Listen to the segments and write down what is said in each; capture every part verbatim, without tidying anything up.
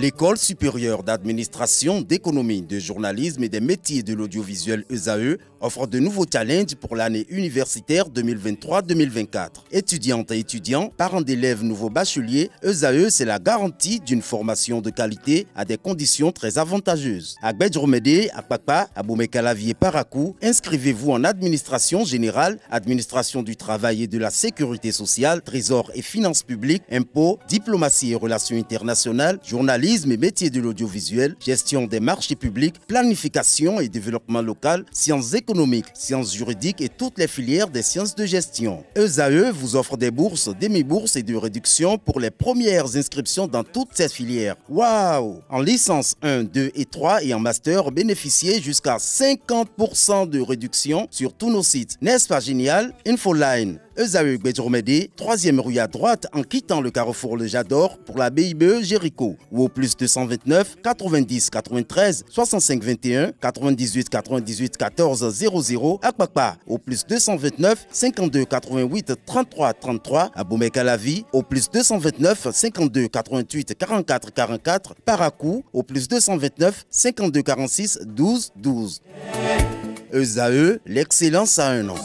L'École supérieure d'administration, d'économie, de journalisme et des métiers de l'audiovisuel E S A E offre de nouveaux challenges pour l'année universitaire deux mille vingt-trois deux mille vingt-quatre. Étudiantes et étudiants, parents d'élèves nouveaux bacheliers, E S A E c'est la garantie d'une formation de qualité à des conditions très avantageuses. À Gbedjromede, à Papa, à Boumekalavi et Parakou, inscrivez-vous en administration générale, administration du travail et de la sécurité sociale, trésor et finances publiques, impôts, diplomatie et relations internationales, journalisme et métiers de l'audiovisuel, gestion des marchés publics, planification et développement local, sciences économiques, sciences juridiques et toutes les filières des sciences de gestion. E S A E vous offre des bourses, demi-bourses et de réductions pour les premières inscriptions dans toutes ces filières. Waouh! En licence un, deux et trois et en master, bénéficiez jusqu'à cinquante pour cent de réduction sur tous nos sites. N'est-ce pas génial? Infoline. E S A E Gbedjromede, troisième rue à droite en quittant le carrefour Le Jador pour la B I B E Jéricho ou au plus deux cent vingt-neuf quatre-vingt-dix quatre-vingt-treize soixante-cinq vingt et un quatre-vingt-dix-huit quatre-vingt-dix-huit quatorze zéro zéro à Kpakpa au plus deux cent vingt-neuf cinquante-deux quatre-vingt-huit trente-trois trente-trois à Boumekalavi au plus deux cent vingt-neuf cinquante-deux quatre-vingt-huit quarante-quatre quarante-quatre Parakou au plus deux cent vingt-neuf cinquante-deux quarante-six douze douze. E S A E, l'excellence à un an.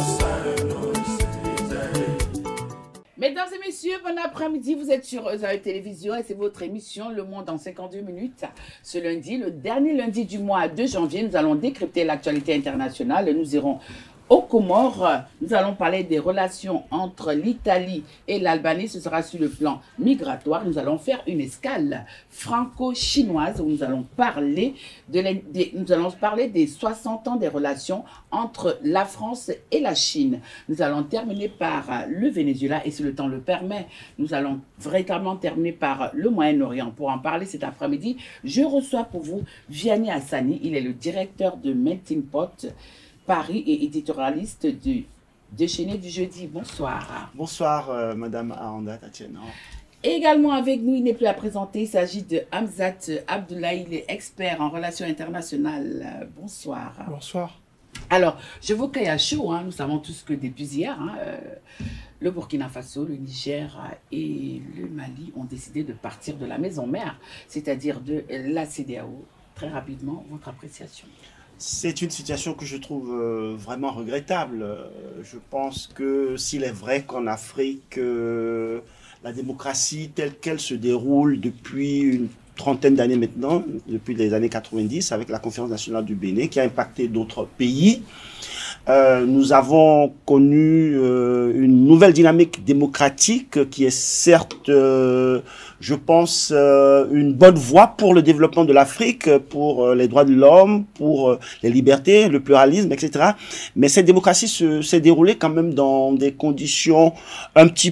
Mesdames et messieurs, bon après-midi, vous êtes sur E S A E Télévision et c'est votre émission Le Monde en cinquante-deux minutes. Ce lundi, le dernier lundi du mois de janvier, nous allons décrypter l'actualité internationale et nous irons aux Comores. Nous allons parler des relations entre l'Italie et l'Albanie. Ce sera sur le plan migratoire. Nous allons faire une escale franco-chinoise où nous allons parler de les, des, nous allons parler des soixante ans des relations entre la France et la Chine. Nous allons terminer par le Venezuela et si le temps le permet, nous allons véritablement terminer par le Moyen-Orient. Pour en parler cet après-midi, je reçois pour vous Vianney Hassani. Il est le directeur de Melting Pot Paris et éditorialiste du Déchaîné du Jeudi. Bonsoir. Bonsoir, euh, Madame Aanda Tatiana. Également avec nous, il n'est plus à présenter, il s'agit de Hamzat Abdoulaye, il est expert en relations internationales. Bonsoir. Bonsoir. Alors, je vous caille à chaud, hein, nous savons tous que depuis hier, hein, euh, le Burkina Faso, le Niger et le Mali ont décidé de partir de la maison mère, c'est-à-dire de la C E D E A O. Très rapidement, votre appréciation. C'est une situation que je trouve euh, vraiment regrettable. Euh, je pense que s'il est vrai qu'en Afrique, euh, la démocratie telle qu'elle se déroule depuis une trentaine d'années maintenant, depuis les années quatre-vingt-dix, avec la Conférence nationale du Bénin, qui a impacté d'autres pays, euh, nous avons connu euh, une nouvelle dynamique démocratique qui est certes, euh, je pense, euh, une bonne voie pour le développement de l'Afrique, pour euh, les droits de l'homme, pour euh, les libertés, le pluralisme, et cetera. Mais cette démocratie s'est déroulée quand même dans des conditions un petit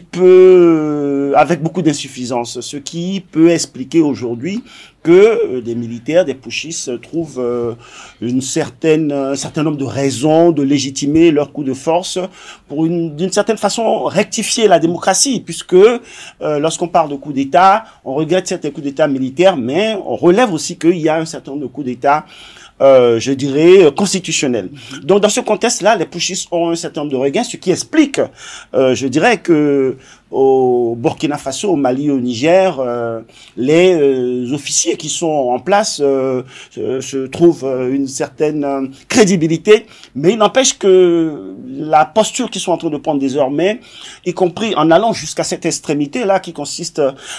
peu euh, avec beaucoup d'insuffisance, ce qui peut expliquer aujourd'hui que des militaires, des putschistes trouvent euh, une certaine, un certain nombre de raisons de légitimer leur coup de force pour d'une certaine façon rectifier la démocratie, puisque euh, lorsqu'on parle de coup d'État, on regrette certains coups d'État militaires, mais on relève aussi qu'il y a un certain nombre de coups d'État Euh, je dirais, constitutionnel. Donc, dans ce contexte-là, les putschistes ont un certain nombre de regains, ce qui explique, euh, je dirais que au Burkina Faso, au Mali, au Niger, euh, les euh, officiers qui sont en place euh, se, se trouvent euh, une certaine euh, crédibilité, mais il n'empêche que la posture qu'ils sont en train de prendre désormais, y compris en allant jusqu'à cette extrémité-là qui consiste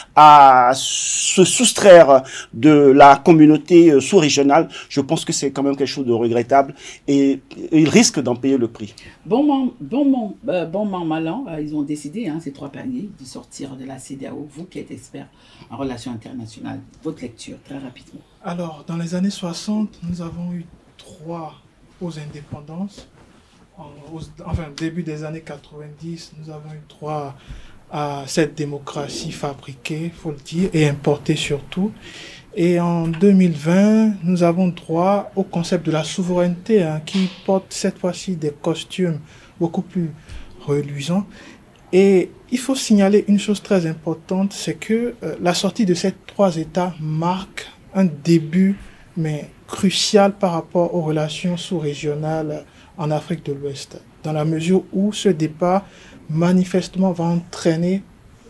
à se soustraire de la communauté sous-régionale, je pense que c'est quand même quelque chose de regrettable et, et ils risquent d'en payer le prix. Bon moment, bon moment, euh, bon moment, mal an, euh, ils ont décidé, hein, ces trois paliers, de sortir de la C E D E A O. Vous qui êtes expert en relations internationales, votre lecture, très rapidement. Alors, dans les années soixante, nous avons eu trois aux indépendances. En, aux, enfin, début des années quatre-vingt-dix, nous avons eu droit à cette démocratie fabriquée, il faut le dire, et importée surtout. Et en deux mille vingt, nous avons droit au concept de la souveraineté, hein, qui porte cette fois-ci des costumes beaucoup plus reluisants. Et il faut signaler une chose très importante, c'est que euh, la sortie de ces trois États marque un début, mais crucial par rapport aux relations sous-régionales en Afrique de l'Ouest, dans la mesure où ce départ manifestement va entraîner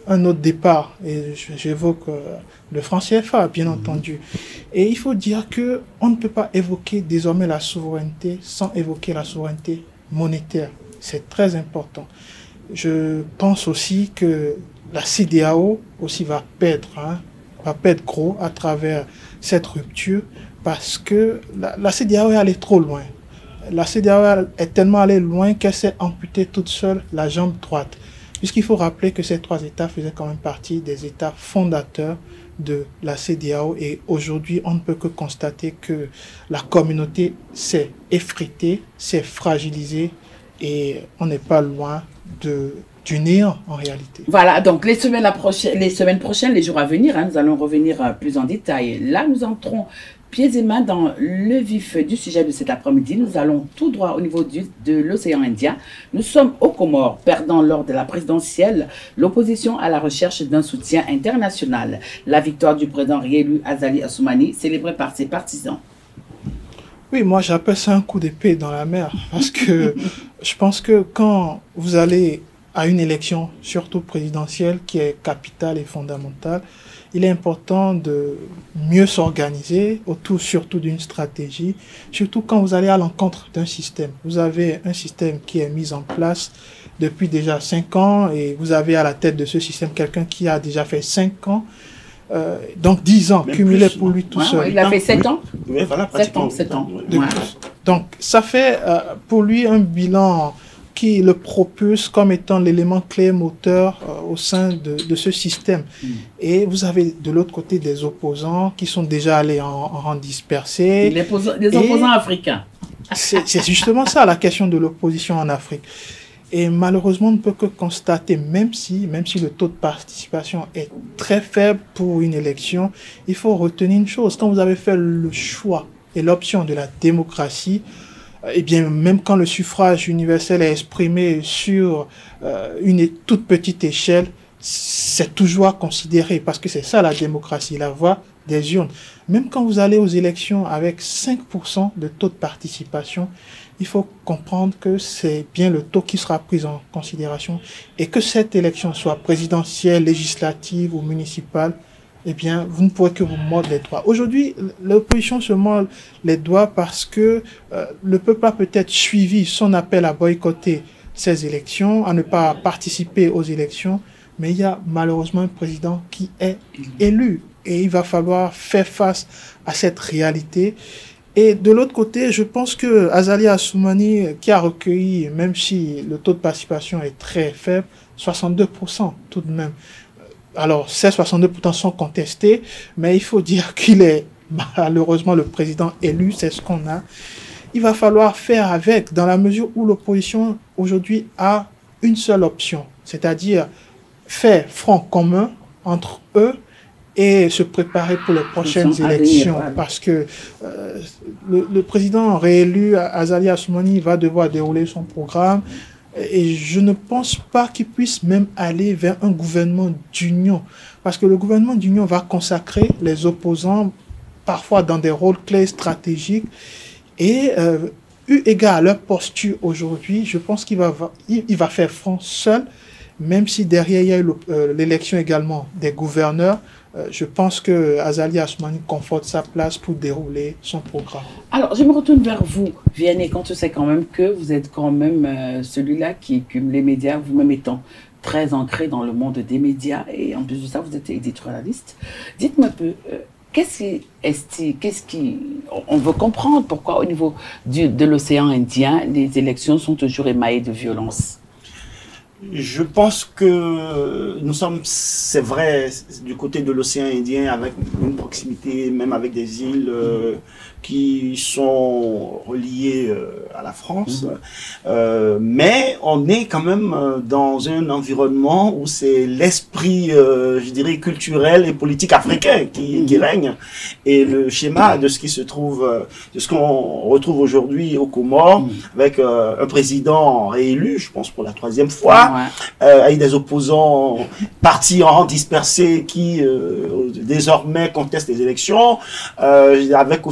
un autre départ, et j'évoque euh, le franc C F A, bien entendu. Et il faut dire que on ne peut pas évoquer désormais la souveraineté sans évoquer la souveraineté monétaire. C'est très important. Je pense aussi que la C E D E A O aussi va perdre, hein, va perdre gros à travers cette rupture, parce que la, la C E D E A O est allée trop loin. La C E D E A O est tellement allée loin qu'elle s'est amputée toute seule la jambe droite. Puisqu'il faut rappeler que ces trois États faisaient quand même partie des États fondateurs de la C E D E A O. Et aujourd'hui, on ne peut que constater que la communauté s'est effritée, s'est fragilisée et on n'est pas loin de d'unir en réalité. Voilà, donc les semaines, prochaine, les semaines prochaines, les jours à venir, hein, nous allons revenir euh, plus en détail. Là, nous entrons pieds et mains dans le vif du sujet de cet après-midi. Nous allons tout droit au niveau du, de l'océan Indien. Nous sommes aux Comores, perdant lors de la présidentielle l'opposition à la recherche d'un soutien international. La victoire du président réélu Azali Assoumani, célébrée par ses partisans. Oui, moi j'appelle ça un coup d'épée dans la mer, parce que je pense que quand vous allez à une élection, surtout présidentielle, qui est capitale et fondamentale, il est important de mieux s'organiser autour surtout d'une stratégie, surtout quand vous allez à l'encontre d'un système. Vous avez un système qui est mis en place depuis déjà cinq ans et vous avez à la tête de ce système quelqu'un qui a déjà fait cinq ans. Euh, donc dix ans cumulés pour lui tout ouais, seul. Ouais, il a fait sept ans. Oui, voilà, pratiquement. sept ans. De ouais. Donc ça fait euh, pour lui un bilan qui le propulse comme étant l'élément clé moteur euh, au sein de, de ce système. Mm. Et vous avez de l'autre côté des opposants qui sont déjà allés en, en rang dispersé. Les, les opposants africains. C'est justement ça la question de l'opposition en Afrique. Et malheureusement, on ne peut que constater, même si, même si le taux de participation est très faible pour une élection, il faut retenir une chose. Quand vous avez fait le choix et l'option de la démocratie, eh bien, même quand le suffrage universel est exprimé sur euh, une toute petite échelle, c'est toujours à considérer, parce que c'est ça la démocratie, la voix des urnes. Même quand vous allez aux élections avec cinq pour cent de taux de participation, il faut comprendre que c'est bien le taux qui sera pris en considération et que cette élection soit présidentielle, législative ou municipale, eh bien, vous ne pourrez que vous mordre les doigts. Aujourd'hui, l'opposition se mord les doigts parce que euh, le peuple a peut-être suivi son appel à boycotter ces élections, à ne pas participer aux élections, mais il y a malheureusement un président qui est élu et il va falloir faire face à cette réalité. Et de l'autre côté, je pense que Azali Assoumani, qui a recueilli, même si le taux de participation est très faible, soixante-deux pour cent tout de même. Alors, ces soixante-deux pour cent sont contestés, mais il faut dire qu'il est malheureusement le président élu, c'est ce qu'on a. Il va falloir faire avec, dans la mesure où l'opposition aujourd'hui a une seule option, c'est-à-dire faire front commun entre eux et se préparer pour les prochaines élections. Venir, parce que euh, le, le président réélu, Azali Assoumani, va devoir dérouler son programme. Et je ne pense pas qu'il puisse même aller vers un gouvernement d'union. Parce que le gouvernement d'union va consacrer les opposants, parfois dans des rôles clés stratégiques. Et euh, eu égard à leur posture aujourd'hui, je pense qu'il va, il, il va faire front seul, même si derrière il y a eu l'élection également des gouverneurs. Euh, je pense que Azali Assoumani conforte sa place pour dérouler son programme. Alors, je me retourne vers vous, Vianney, quand tu sais quand même que vous êtes quand même euh, celui-là qui écume les médias, vous-même étant très ancré dans le monde des médias, et en plus de ça, vous êtes éditorialiste. Dites-moi un peu, euh, qu'est-ce qui, qu'est-ce qui, on veut comprendre pourquoi au niveau du, de l'océan Indien, les élections sont toujours émaillées de violence. Je pense que nous sommes, c'est vrai, du côté de l'océan Indien, avec une proximité, même avec des îles euh, qui sont reliées euh, à la France. Mmh. Euh, mais on est quand même dans un environnement où c'est l'esprit, euh, je dirais, culturel et politique africain qui, mmh. qui règne. Et le schéma de ce qui se trouve, de ce qu'on retrouve aujourd'hui aux Comores, mmh. avec euh, un président réélu, je pense pour la troisième fois, ouais. euh, avec des opposants partis en rang dispersé qui euh, désormais contestent les élections, euh, avec aussi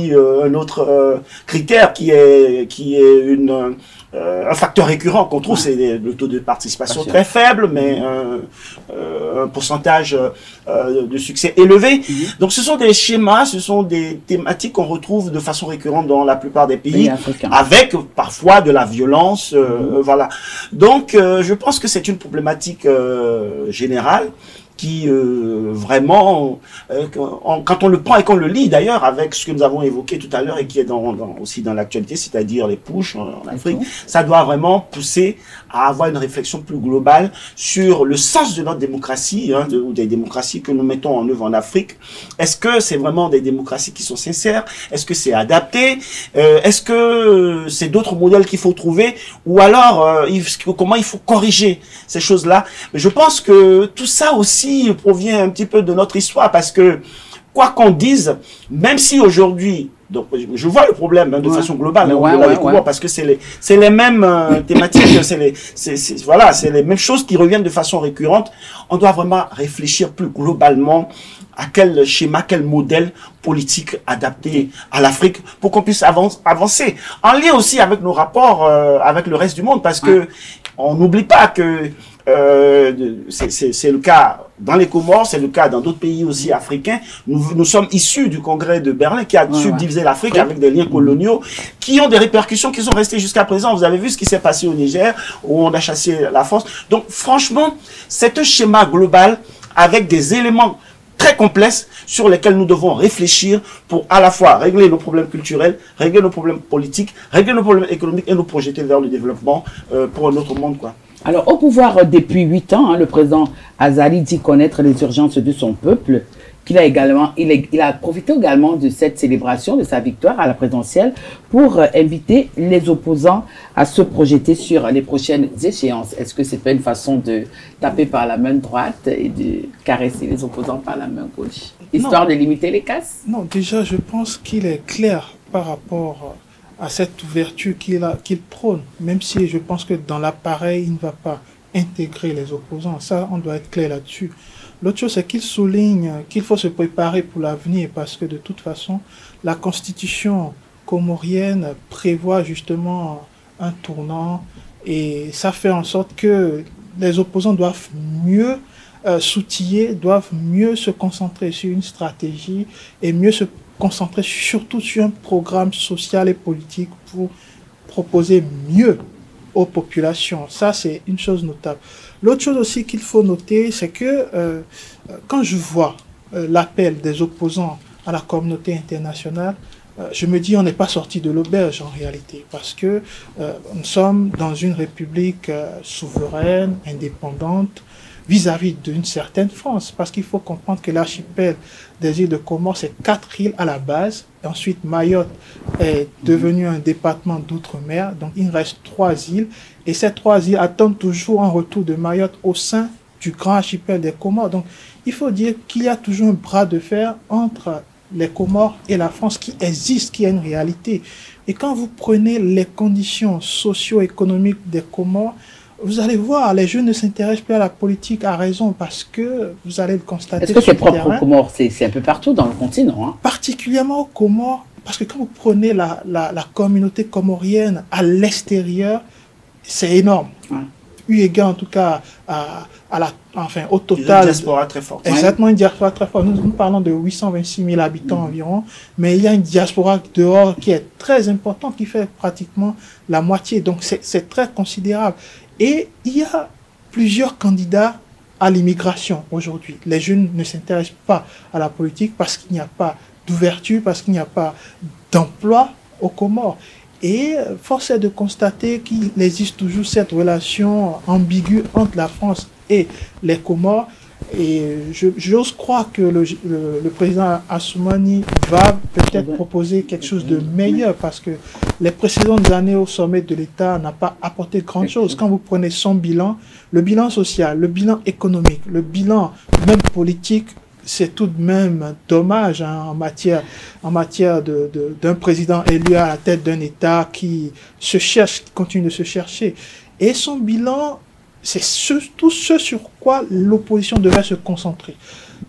aussi euh, un autre euh, critère qui est, qui est une, euh, un facteur récurrent qu'on trouve, c'est le taux de participation très faible, mais euh, euh, un pourcentage euh, de succès élevé. Mm-hmm. Donc ce sont des schémas, ce sont des thématiques qu'on retrouve de façon récurrente dans la plupart des pays, pays avec parfois de la violence. Euh, mm-hmm. Voilà. Donc euh, je pense que c'est une problématique euh, générale qui euh, vraiment, euh, on, quand on le prend et qu'on le lit d'ailleurs avec ce que nous avons évoqué tout à l'heure et qui est dans, dans, aussi dans l'actualité, c'est-à-dire les pushs en, en Afrique, ça doit vraiment pousser à avoir une réflexion plus globale sur le sens de notre démocratie, hein, de, ou des démocraties que nous mettons en œuvre en Afrique. Est-ce que c'est vraiment des démocraties qui sont sincères? Est-ce que c'est adapté? euh, Est-ce que c'est d'autres modèles qu'il faut trouver? Ou alors, euh, il, comment il faut corriger ces choses-là? Mais je pense que tout ça aussi provient un petit peu de notre histoire, parce que quoi qu'on dise, même si aujourd'hui, donc je vois le problème hein, de ouais. façon globale, ouais, hein, ouais, ouais, ouais. parce que c'est les c'est les mêmes euh, thématiques, c'est les c'est c'est voilà, c'est les mêmes choses qui reviennent de façon récurrente. On doit vraiment réfléchir plus globalement à quel schéma, quel modèle politique adapté à l'Afrique pour qu'on puisse avance, avancer. En lien aussi avec nos rapports euh, avec le reste du monde, parce que ouais. on n'oublie pas que Euh, c'est le cas dans les Comores, c'est le cas dans d'autres pays aussi africains. Nous, nous sommes issus du congrès de Berlin qui a ouais, subdivisé ouais. l'Afrique ouais. avec des liens coloniaux qui ont des répercussions qui sont restées jusqu'à présent. Vous avez vu ce qui s'est passé au Niger où on a chassé la France. Donc franchement, c'est un schéma global avec des éléments très complexes sur lesquels nous devons réfléchir pour à la fois régler nos problèmes culturels, régler nos problèmes politiques, régler nos problèmes économiques et nous projeter vers le développement euh, pour un autre monde, quoi. Alors, au pouvoir depuis huit ans, hein, le président Azali dit connaître les urgences de son peuple, qu'il a également, il, est, il a profité également de cette célébration, de sa victoire à la présidentielle, pour euh, inviter les opposants à se projeter sur les prochaines échéances. Est-ce que c'est pas une façon de taper par la main droite et de caresser les opposants par la main gauche, histoire non. de limiter les casses? Non, déjà, je pense qu'il est clair par rapport à cette ouverture qu'il qu'il prône, même si je pense que dans l'appareil, il ne va pas intégrer les opposants. Ça, on doit être clair là-dessus. L'autre chose, c'est qu'il souligne qu'il faut se préparer pour l'avenir, parce que de toute façon, la constitution comorienne prévoit justement un tournant, et ça fait en sorte que les opposants doivent mieux euh, s'outiller, doivent mieux se concentrer sur une stratégie et mieux se concentrer surtout sur un programme social et politique pour proposer mieux aux populations. Ça, c'est une chose notable. L'autre chose aussi qu'il faut noter, c'est que euh, quand je vois euh, l'appel des opposants à la communauté internationale, euh, je me dis on n'est pas sorti de l'auberge en réalité, parce que euh, nous sommes dans une république euh, souveraine, indépendante, vis-à-vis d'une certaine France, parce qu'il faut comprendre que l'archipel des îles de Comores, c'est quatre îles à la base, et ensuite Mayotte est devenu un département d'outre-mer, donc il reste trois îles, et ces trois îles attendent toujours un retour de Mayotte au sein du grand archipel des Comores. Donc il faut dire qu'il y a toujours un bras de fer entre les Comores et la France qui existe, qui est une réalité. Et quand vous prenez les conditions socio-économiques des Comores, vous allez voir, les jeunes ne s'intéressent plus à la politique à raison, parce que vous allez le constater. Est-ce que c'est propre aux Comores? C'est un peu partout dans le continent, hein? Particulièrement aux Comores, parce que quand vous prenez la, la, la communauté comorienne à l'extérieur, c'est énorme. Ouais. Eu égard en tout cas à, à la, enfin, au total. Une diaspora très forte. Exactement, une diaspora très forte. Nous, nous parlons de huit cent vingt-six mille habitants mmh. environ, mais il y a une diaspora dehors qui est très importante, qui fait pratiquement la moitié. Donc c'est très considérable. Et il y a plusieurs candidats à l'immigration aujourd'hui. Les jeunes ne s'intéressent pas à la politique parce qu'il n'y a pas d'ouverture, parce qu'il n'y a pas d'emploi aux Comores. Et force est de constater qu'il existe toujours cette relation ambiguë entre la France et les Comores. Et j'ose croire que le, le, le président Assoumani va peut-être proposer quelque chose de meilleur, parce que les précédentes années au sommet de l'État n'ont pas apporté grand chose. Quand vous prenez son bilan, le bilan social, le bilan économique, le bilan même politique, c'est tout de même dommage hein, en matière, en matière de, de, d'un président élu à la tête d'un État qui se cherche, qui continue de se chercher. Et son bilan, c'est ce, tout ce sur quoi l'opposition devrait se concentrer. Et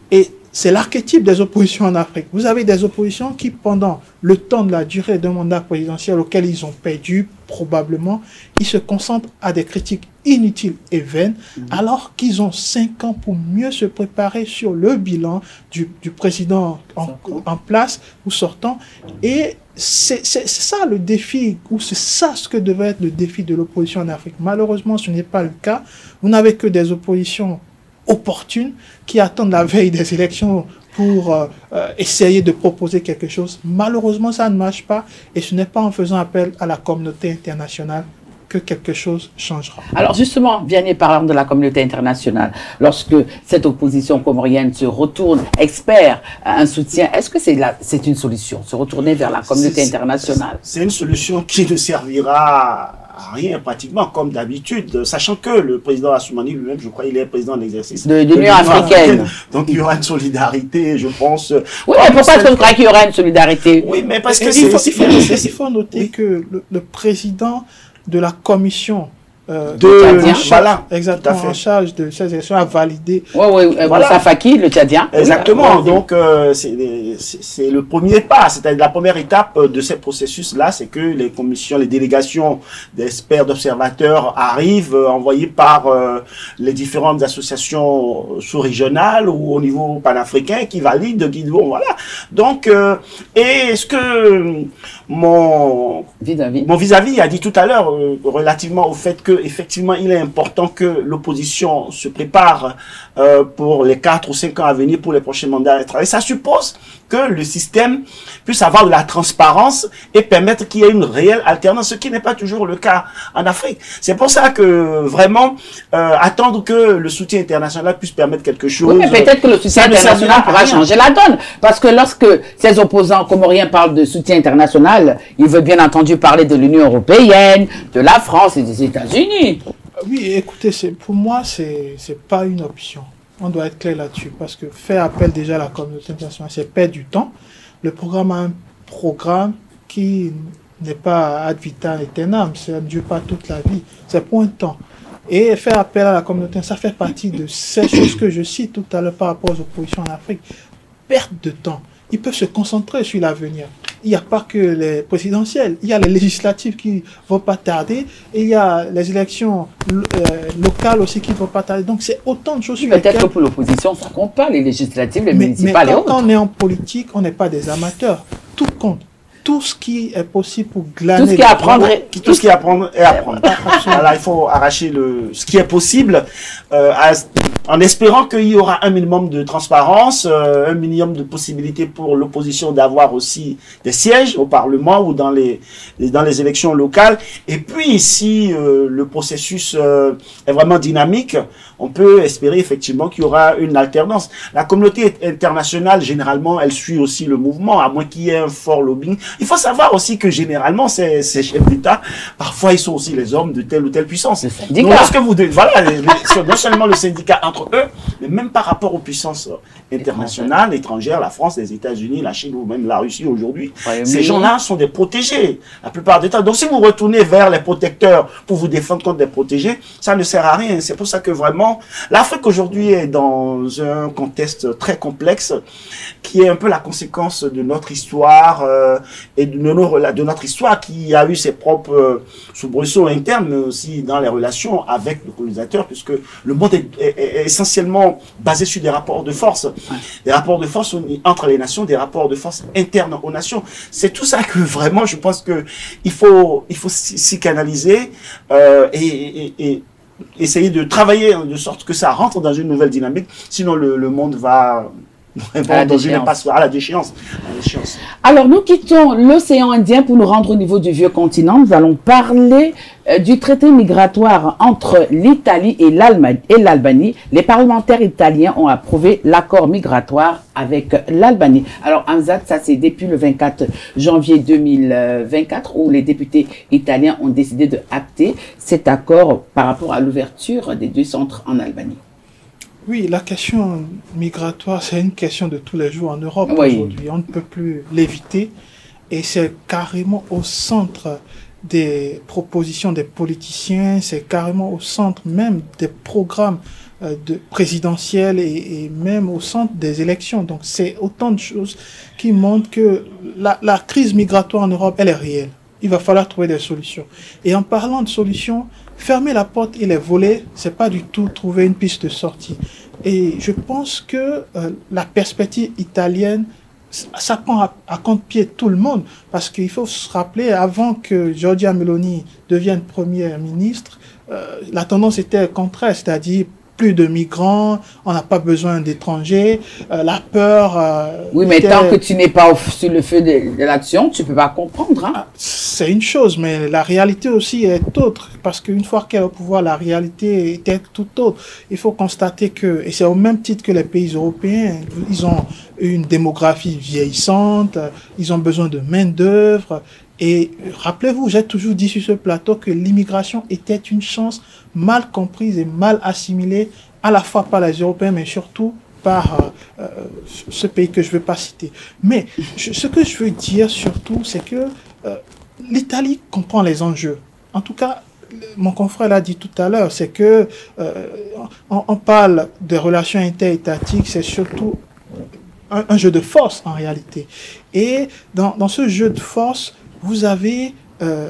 c'est l'archétype des oppositions en Afrique. Vous avez des oppositions qui, pendant le temps de la durée d'un mandat présidentiel auquel ils ont perdu, probablement, ils se concentrent à des critiques inutiles et vaines, mmh. alors qu'ils ont cinq ans pour mieux se préparer sur le bilan du, du président en, en place ou sortant. Et c'est ça le défi, ou c'est ça ce que devait être le défi de l'opposition en Afrique. Malheureusement, ce n'est pas le cas. Vous n'avez que des oppositions opportunes qui attendent la veille des élections pour euh, euh, essayer de proposer quelque chose. Malheureusement, ça ne marche pas et ce n'est pas en faisant appel à la communauté internationale que quelque chose changera. Alors justement, Vianney, parlant de la communauté internationale, lorsque cette opposition comorienne se retourne, expert un soutien, est-ce que c'est c'est une solution, se retourner vers la communauté internationale? C'est une solution qui ne servira à rien pratiquement, comme d'habitude, sachant que le président Assoumani lui-même, je crois, il est président en exercice de, de l'Union africaine. Donc il y aura une solidarité, je pense. Oui, mais pourquoi est-ce que vous croyez qu'il y aura une solidarité? Oui, mais parce que il faut, il faut, il il faut noter oui. que le, le président de la commission euh, de en charge, voilà, exactement en charge de ces élections a validé. Oui, oui, euh, voilà. Moussa Faki, le Tchadien. Exactement. Oui, donc euh, c'est le premier pas, c'est-à-dire la première étape de ce processus-là, c'est que les commissions, les délégations d'experts, d'observateurs arrivent, euh, envoyées par euh, les différentes associations sous-régionales ou au niveau panafricain qui valident, qui vont, voilà. Donc, euh, et ce que mon vis-à-vis mon vis-à-vis a dit tout à l'heure euh, relativement au fait que effectivement il est important que l'opposition se prépare euh, pour les quatre ou cinq ans à venir pour les prochains mandats. Et ça suppose que le système puisse avoir de la transparence et permettre qu'il y ait une réelle alternance, ce qui n'est pas toujours le cas en Afrique. C'est pour ça que vraiment euh, attendre que le soutien international puisse permettre quelque chose. Oui, mais peut-être que le soutien international pourra changer la donne, parce que lorsque ces opposants comoriens parlent de soutien international, ils veulent bien entendu parler de l'Union européenne, de la France et des États-Unis. Oui, écoutez, pour moi, c'est c'est pas une option. On doit être clair là-dessus, parce que faire appel déjà à la communauté internationale, c'est perdre du temps. Le programme a un programme qui n'est pas ad vitam aeternam, ça ne dure pas toute la vie, c'est pour un temps. Et faire appel à la communauté, ça fait partie de ces choses que je cite tout à l'heure par rapport aux oppositions en Afrique. Perte de temps. Ils peuvent se concentrer sur l'avenir. Il n'y a pas que les présidentielles, il y a les législatives qui ne vont pas tarder, et il y a les élections euh, locales aussi qui ne vont pas tarder. Donc c'est autant de choses sur lesquelles... Peut-être que pour l'opposition, ça compte pas, les législatives, les mais, municipales mais et autres. Quand on est en politique, on n'est pas des amateurs. Tout compte. Tout ce qui est possible pour glaner... Tout ce qui est apprendre, et... tout, tout ce qui est apprendre et apprendre. Voilà, il faut arracher le, ce qui est possible euh, à, en espérant qu'il y aura un minimum de transparence, euh, un minimum de possibilités pour l'opposition d'avoir aussi des sièges au Parlement ou dans les, dans les élections locales. Et puis, si euh, le processus euh, est vraiment dynamique, on peut espérer effectivement qu'il y aura une alternance. La communauté internationale, généralement, elle suit aussi le mouvement, à moins qu'il y ait un fort lobbying. Il faut savoir aussi que généralement, ces, ces chefs d'État, parfois, ils sont aussi les hommes de telle ou telle puissance. Donc, lorsque vous, voilà, les, les, non seulement le syndicat entre eux, mais même par rapport aux puissances internationales, étrangères, la France, les États-Unis, la Chine ou même la Russie aujourd'hui, ouais, ces gens-là sont des protégés, la plupart du temps. Donc, si vous retournez vers les protecteurs pour vous défendre contre des protégés, ça ne sert à rien. C'est pour ça que vraiment, l'Afrique aujourd'hui est dans un contexte très complexe qui est un peu la conséquence de notre histoire euh, et de, nos, de notre histoire qui a eu ses propres euh, soubresauts internes, mais aussi dans les relations avec le colonisateur, puisque le monde est, est, est essentiellement basé sur des rapports de force. Ouais. Des rapports de force entre les nations, des rapports de force internes aux nations. C'est tout ça que vraiment, je pense que il faut, il faut s'y canaliser euh, et, et, et essayer de travailler de sorte que ça rentre dans une nouvelle dynamique. Sinon, le, le monde va vraiment dans une impasse à la déchéance. À la déchéance. Alors, nous quittons l'océan Indien pour nous rendre au niveau du vieux continent. Nous allons parler euh, du traité migratoire entre l'Italie et l'Albanie. Les parlementaires italiens ont approuvé l'accord migratoire avec l'Albanie. Alors, Hamzat, ça c'est depuis le vingt-quatre janvier deux mille vingt-quatre où les députés italiens ont décidé de acter cet accord par rapport à l'ouverture des deux centres en Albanie. Oui, la question migratoire, c'est une question de tous les jours en Europe oui. aujourd'hui. On ne peut plus l'éviter et c'est carrément au centre des propositions des politiciens, c'est carrément au centre même des programmes euh, de présidentielle et, et même au centre des élections. Donc c'est autant de choses qui montrent que la, la crise migratoire en Europe, elle est réelle. Il va falloir trouver des solutions. Et en parlant de solutions, fermer la porte et les volets, c'est pas du tout trouver une piste de sortie. Et je pense que euh, la perspective italienne, ça prend à, à contre-pied tout le monde, parce qu'il faut se rappeler, avant que Giorgia Meloni devienne première ministre, euh, la tendance était contraire, c'est-à-dire plus de migrants, on n'a pas besoin d'étrangers, euh, la peur... Euh, oui, mais était... tant que tu n'es pas au, sur le feu de, de l'action, tu ne peux pas comprendre. Hein? C'est une chose, mais la réalité aussi est autre, parce qu'une fois qu'elle est au pouvoir, la réalité était tout autre. Il faut constater que, et c'est au même titre que les pays européens, ils ont une démographie vieillissante, ils ont besoin de main-d'œuvre. Et rappelez-vous, j'ai toujours dit sur ce plateau que l'immigration était une chance mal comprise et mal assimilée, à la fois par les Européens, mais surtout par euh, ce pays que je ne veux pas citer. Mais je, ce que je veux dire surtout, c'est que euh, l'Italie comprend les enjeux. En tout cas, mon confrère l'a dit tout à l'heure, c'est que euh, on, on parle des relations interétatiques, c'est surtout un, un jeu de force en réalité. Et dans, dans ce jeu de force, vous avez euh,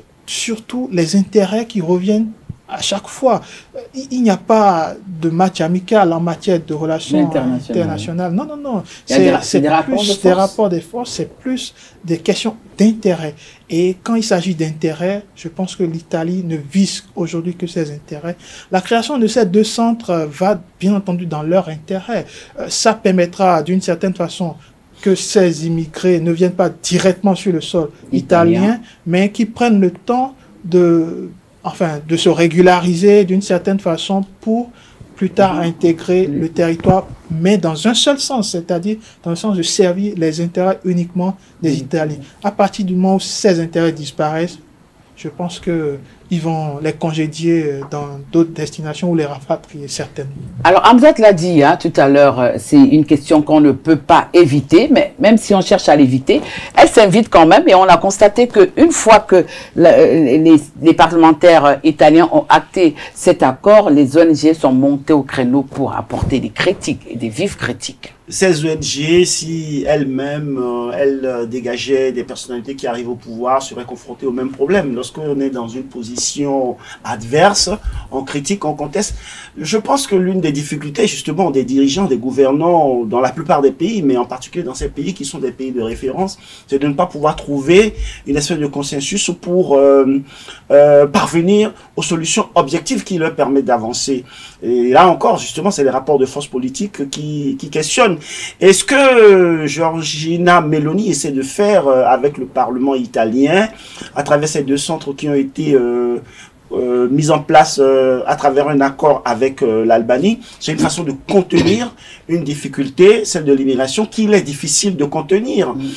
surtout les intérêts qui reviennent à chaque fois. Il, il n'y a pas de match amical en matière de relations internationales. internationales. Non, non, non. C'est des, plus des rapports de force, c'est plus des questions d'intérêt. Et quand il s'agit d'intérêt, je pense que l'Italie ne vise aujourd'hui que ses intérêts. La création de ces deux centres va bien entendu dans leur intérêt. Ça permettra d'une certaine façon que ces immigrés ne viennent pas directement sur le sol italien, italien mais qui prennent le temps de, enfin, de se régulariser d'une certaine façon pour plus tard mmh. intégrer mmh. le territoire, mais dans un seul sens, c'est-à-dire dans le sens de servir les intérêts uniquement des mmh. Italiens. À partir du moment où ces intérêts disparaissent, je pense que ils vont les congédier dans d'autres destinations ou les rapatrier certainement. Alors, Hamzat l'a dit hein, tout à l'heure, c'est une question qu'on ne peut pas éviter, mais même si on cherche à l'éviter, elle s'invite quand même et on a constaté qu'une fois que la, les, les parlementaires italiens ont acté cet accord, les O N G sont montés au créneau pour apporter des critiques et des vives critiques. Ces O N G, si elles-mêmes, euh, elles euh, dégageaient des personnalités qui arrivent au pouvoir, seraient confrontées au même problème. Lorsqu'on est dans une position adverse, on critique, on conteste. Je pense que l'une des difficultés, justement, des dirigeants, des gouvernants, dans la plupart des pays, mais en particulier dans ces pays qui sont des pays de référence, c'est de ne pas pouvoir trouver une espèce de consensus pour euh, euh, parvenir aux solutions objectives qui leur permettent d'avancer. Et là encore, justement, c'est les rapports de force politique qui, qui questionnent. Est-ce que Giorgia Meloni essaie de faire euh, avec le Parlement italien, à travers ces deux centres qui ont été euh, euh, mis en place euh, à travers un accord avec euh, l'Albanie, c'est une façon de contenir une difficulté, celle de l'immigration, qu'il est difficile de contenir. Mmh.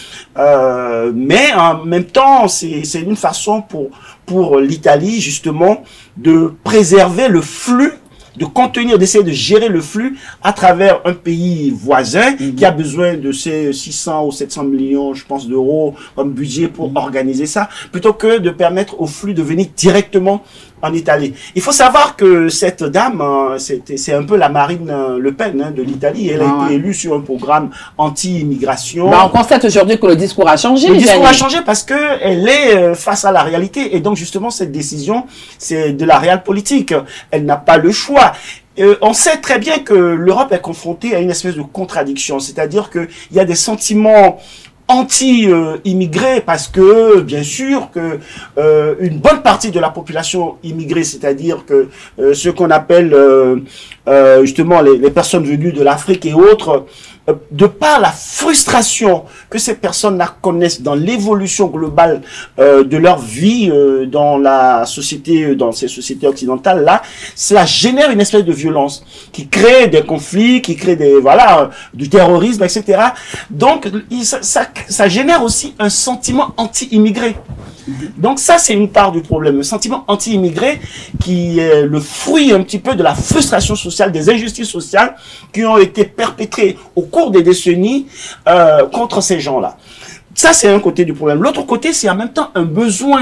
Euh, mais en même temps, c'est une façon pour, pour l'Italie, justement, de préserver le flux, de contenir, d'essayer de gérer le flux à travers un pays voisin mmh. qui a besoin de ces six cents ou sept cents millions, je pense, d'euros comme budget pour mmh. organiser ça, plutôt que de permettre au flux de venir directement en Italie. Il faut savoir que cette dame, euh, c'est un peu la Marine euh, Le Pen hein, de l'Italie. Elle ah, a été élue sur un programme anti-immigration. Bah, on constate aujourd'hui que le discours a changé. Le discours a changé parce que elle est euh, face à la réalité. Et donc, justement, cette décision, c'est de la réelle politique. Elle n'a pas le choix. Euh, on sait très bien que l'Europe est confrontée à une espèce de contradiction. C'est-à-dire qu'il y a des sentiments anti-immigrés parce que, bien sûr, que euh, une bonne partie de la population immigrée, c'est-à-dire que euh, ce qu'on appelle euh, euh, justement les, les personnes venues de l'Afrique et autres, euh, de par la frustration que ces personnes-là connaissent dans l'évolution globale euh, de leur vie euh, dans la société, dans ces sociétés occidentales-là, cela génère une espèce de violence qui crée des conflits, qui crée des voilà du terrorisme, et cetera. Donc, il, ça, ça, ça génère aussi un sentiment anti-immigré. Donc ça, c'est une part du problème. Le sentiment anti-immigré qui est le fruit un petit peu de la frustration sociale, des injustices sociales qui ont été perpétrées au cours des décennies euh, contre ces gens-là. Ça, c'est un côté du problème. L'autre côté, c'est en même temps un besoin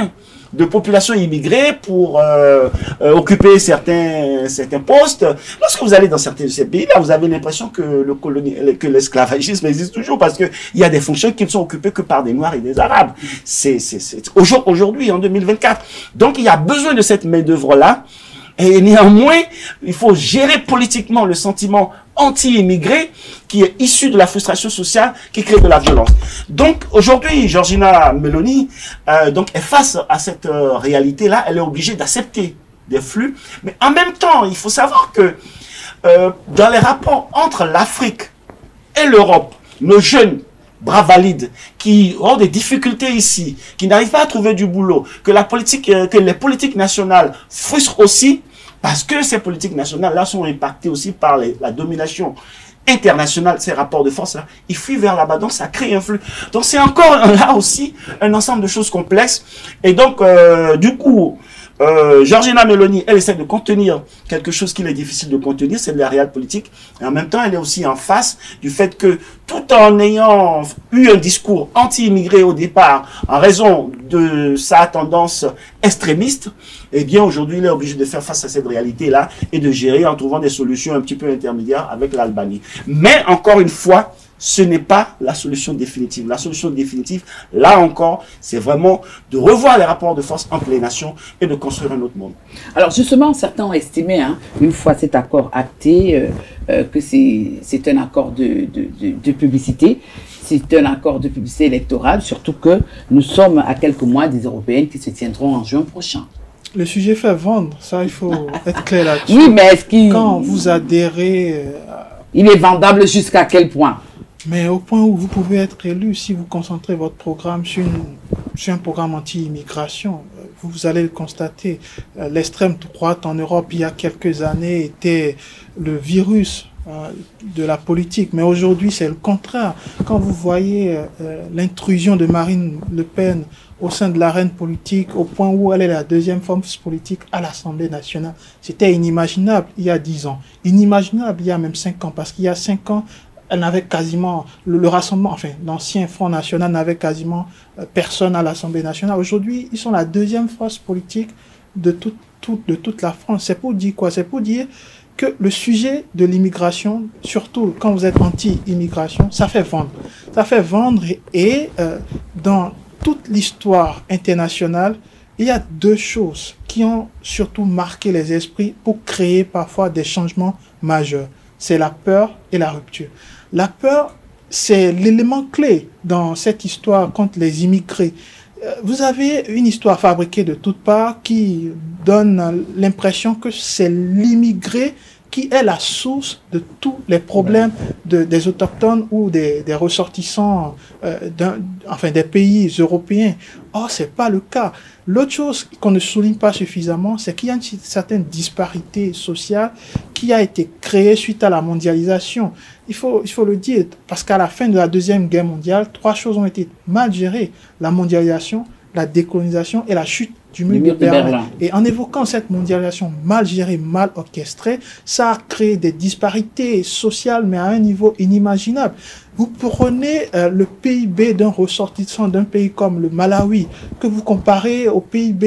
de population immigrée pour euh, euh, occuper certains, certains postes. Lorsque vous allez dans certains de ces pays-là, vous avez l'impression que le coloni que l'esclavagisme existe toujours parce qu'il y a des fonctions qui ne sont occupées que par des Noirs et des Arabes. C'est aujourd'hui, en deux mille vingt-quatre. Donc, il y a besoin de cette main-d'œuvre-là. Et néanmoins, il faut gérer politiquement le sentiment anti-immigré qui est issu de la frustration sociale qui crée de la violence. Donc aujourd'hui, Georgina Meloni euh, donc est face à cette euh, réalité-là. Elle est obligée d'accepter des flux. Mais en même temps, il faut savoir que euh, dans les rapports entre l'Afrique et l'Europe, nos jeunes bras valides, qui ont des difficultés ici, qui n'arrivent pas à trouver du boulot, que la politique, euh, que les politiques nationales frustrent aussi, parce que ces politiques nationales-là sont impactées aussi par les, la domination internationale, ces rapports de force-là. Ils fuient vers là-bas, donc ça crée un flux. Donc c'est encore là aussi un ensemble de choses complexes. Et donc, euh, du coup, euh, Georgina Meloni, elle essaie de contenir quelque chose qu'il est difficile de contenir, c'est de la réelle politique. Et en même temps, elle est aussi en face du fait que, tout en ayant eu un discours anti-immigré au départ, en raison de sa tendance extrémiste, eh bien, aujourd'hui, il est obligé de faire face à cette réalité-là et de gérer en trouvant des solutions un petit peu intermédiaires avec l'Albanie. Mais, encore une fois, ce n'est pas la solution définitive. La solution définitive, là encore, c'est vraiment de revoir les rapports de force entre les nations et de construire un autre monde. Alors justement, certains ont estimé, hein, une fois cet accord acté, euh, euh, que c'est un accord de, de, de, de publicité, c'est un accord de publicité électorale, surtout que nous sommes à quelques mois des européennes qui se tiendront en juin prochain. Le sujet fait vendre, ça il faut être clair là-dessus. Oui, mais est-ce qu'il... Quand vous adhérez... Euh, il est vendable jusqu'à quel point? Mais au point où vous pouvez être élu, si vous concentrez votre programme sur, une, sur un programme anti-immigration, vous allez le constater. L'extrême droite en Europe, il y a quelques années, était le virus euh, de la politique. Mais aujourd'hui, c'est le contraire. Quand vous voyez euh, l'intrusion de Marine Le Pen au sein de l'arène politique, au point où elle est la deuxième force politique à l'Assemblée nationale, c'était inimaginable il y a dix ans. Inimaginable il y a même cinq ans, parce qu'il y a cinq ans, elle n'avait quasiment, le, le rassemblement, enfin, l'ancien Front National n'avait quasiment euh, personne à l'Assemblée nationale. Aujourd'hui, ils sont la deuxième force politique de, tout, tout, de toute la France. C'est pour dire quoi? C'est pour dire que le sujet de l'immigration, surtout quand vous êtes anti-immigration, ça fait vendre. Ça fait vendre et, et euh, dans toute l'histoire internationale, il y a deux choses qui ont surtout marqué les esprits pour créer parfois des changements majeurs. C'est la peur et la rupture. La peur, c'est l'élément clé dans cette histoire contre les immigrés. Vous avez une histoire fabriquée de toutes parts qui donne l'impression que c'est l'immigré qui est la source de tous les problèmes de, des autochtones ou des, des ressortissants euh, d'un, enfin des pays européens. Or, c'est pas le cas. L'autre chose qu'on ne souligne pas suffisamment, c'est qu'il y a une certaine disparité sociale qui a été créée suite à la mondialisation. Il faut, il faut le dire, parce qu'à la fin de la Deuxième Guerre mondiale, trois choses ont été mal gérées. La mondialisation, la décolonisation et la chute du mur de Berlin. Et en évoquant cette mondialisation mal gérée, mal orchestrée, ça a créé des disparités sociales, mais à un niveau inimaginable. Vous prenez euh, le P I B d'un ressortissant d'un pays comme le Malawi, que vous comparez au P I B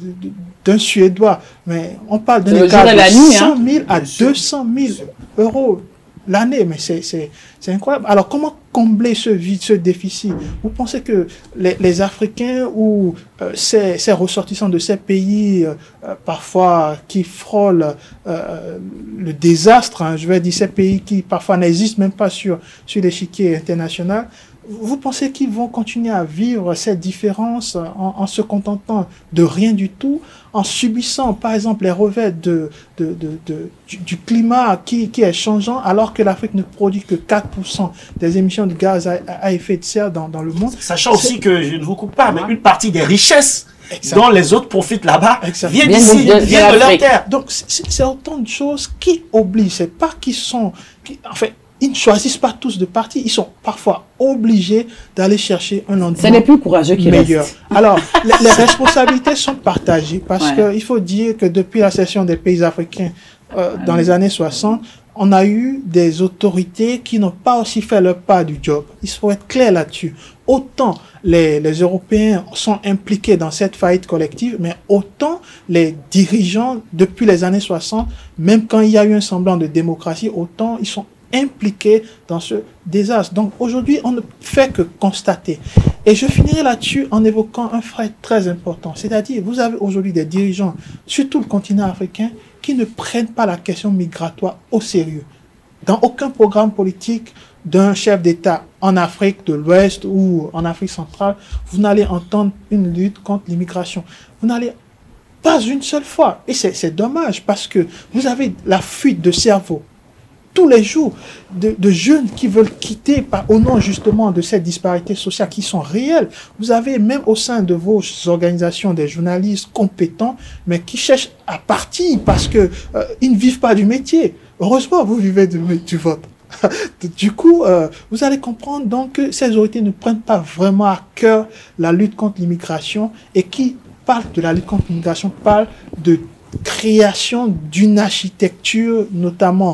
d'un Suédois, mais on parle d'un écart de cent mille à deux cent mille euros l'année, mais c'est incroyable. Alors, comment combler ce vide, ce déficit? Vous pensez que les, les Africains ou euh, ces, ces ressortissants de ces pays, euh, parfois qui frôlent euh, le désastre, hein, je vais dire ces pays qui parfois n'existent même pas sur, sur l'échiquier international, vous pensez qu'ils vont continuer à vivre cette différence en, en se contentant de rien du tout, en subissant par exemple les revers de, de, de, de, du, du climat qui, qui est changeant, alors que l'Afrique ne produit que quatre pour cent des émissions de gaz à, à effet de serre dans, dans le monde? Sachant aussi que, je ne vous coupe pas, mais une partie des richesses Exact. dont les autres profitent là-bas viennent d'ici, viennent de leur terre. Donc c'est autant de choses qui obligent, c'est pas qu'ils sont... Qui, en fait, ils ne choisissent pas tous de parti, ils sont parfois obligés d'aller chercher un endroit c'est les plus courageux qui meilleur. Restent. Alors, les, les responsabilités sont partagées parce ouais. qu'il faut dire que depuis la cession des pays africains euh, dans les années soixante, on a eu des autorités qui n'ont pas aussi fait leur part du job. Il faut être clair là-dessus. Autant les, les Européens sont impliqués dans cette faillite collective, mais autant les dirigeants, depuis les années soixante, même quand il y a eu un semblant de démocratie, autant ils sont impliqués dans ce désastre. Donc aujourd'hui, on ne fait que constater. Et je finirai là-dessus en évoquant un fait très important. C'est-à-dire, vous avez aujourd'hui des dirigeants sur tout le continent africain qui ne prennent pas la question migratoire au sérieux. Dans aucun programme politique d'un chef d'État en Afrique de l'Ouest ou en Afrique centrale, vous n'allez entendre une lutte contre l'immigration. Vous n'allez pas une seule fois. Et c'est dommage parce que vous avez la fuite de cerveau tous les jours de, de jeunes qui veulent quitter par, au nom justement de ces disparités sociales qui sont réelles. Vous avez même au sein de vos organisations des journalistes compétents, mais qui cherchent à partir parce que euh, ils ne vivent pas du métier. Heureusement, vous vivez du, du vôtre. Du coup, euh, vous allez comprendre donc que ces autorités ne prennent pas vraiment à cœur la lutte contre l'immigration et qui parlent de la lutte contre l'immigration, parlent de création d'une architecture, notamment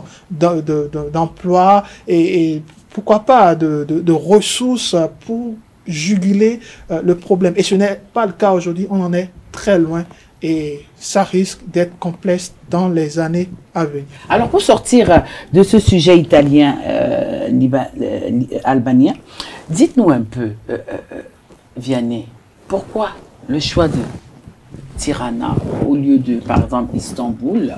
d'emplois de, de, et, et pourquoi pas de, de, de ressources pour juguler euh, le problème. Et ce n'est pas le cas aujourd'hui, on en est très loin et ça risque d'être complexe dans les années à venir. Alors pour sortir de ce sujet italien, euh, liba, euh, albanien, dites-nous un peu, euh, euh, Vianney, pourquoi le choix de Tirana au lieu de, par exemple, Istanbul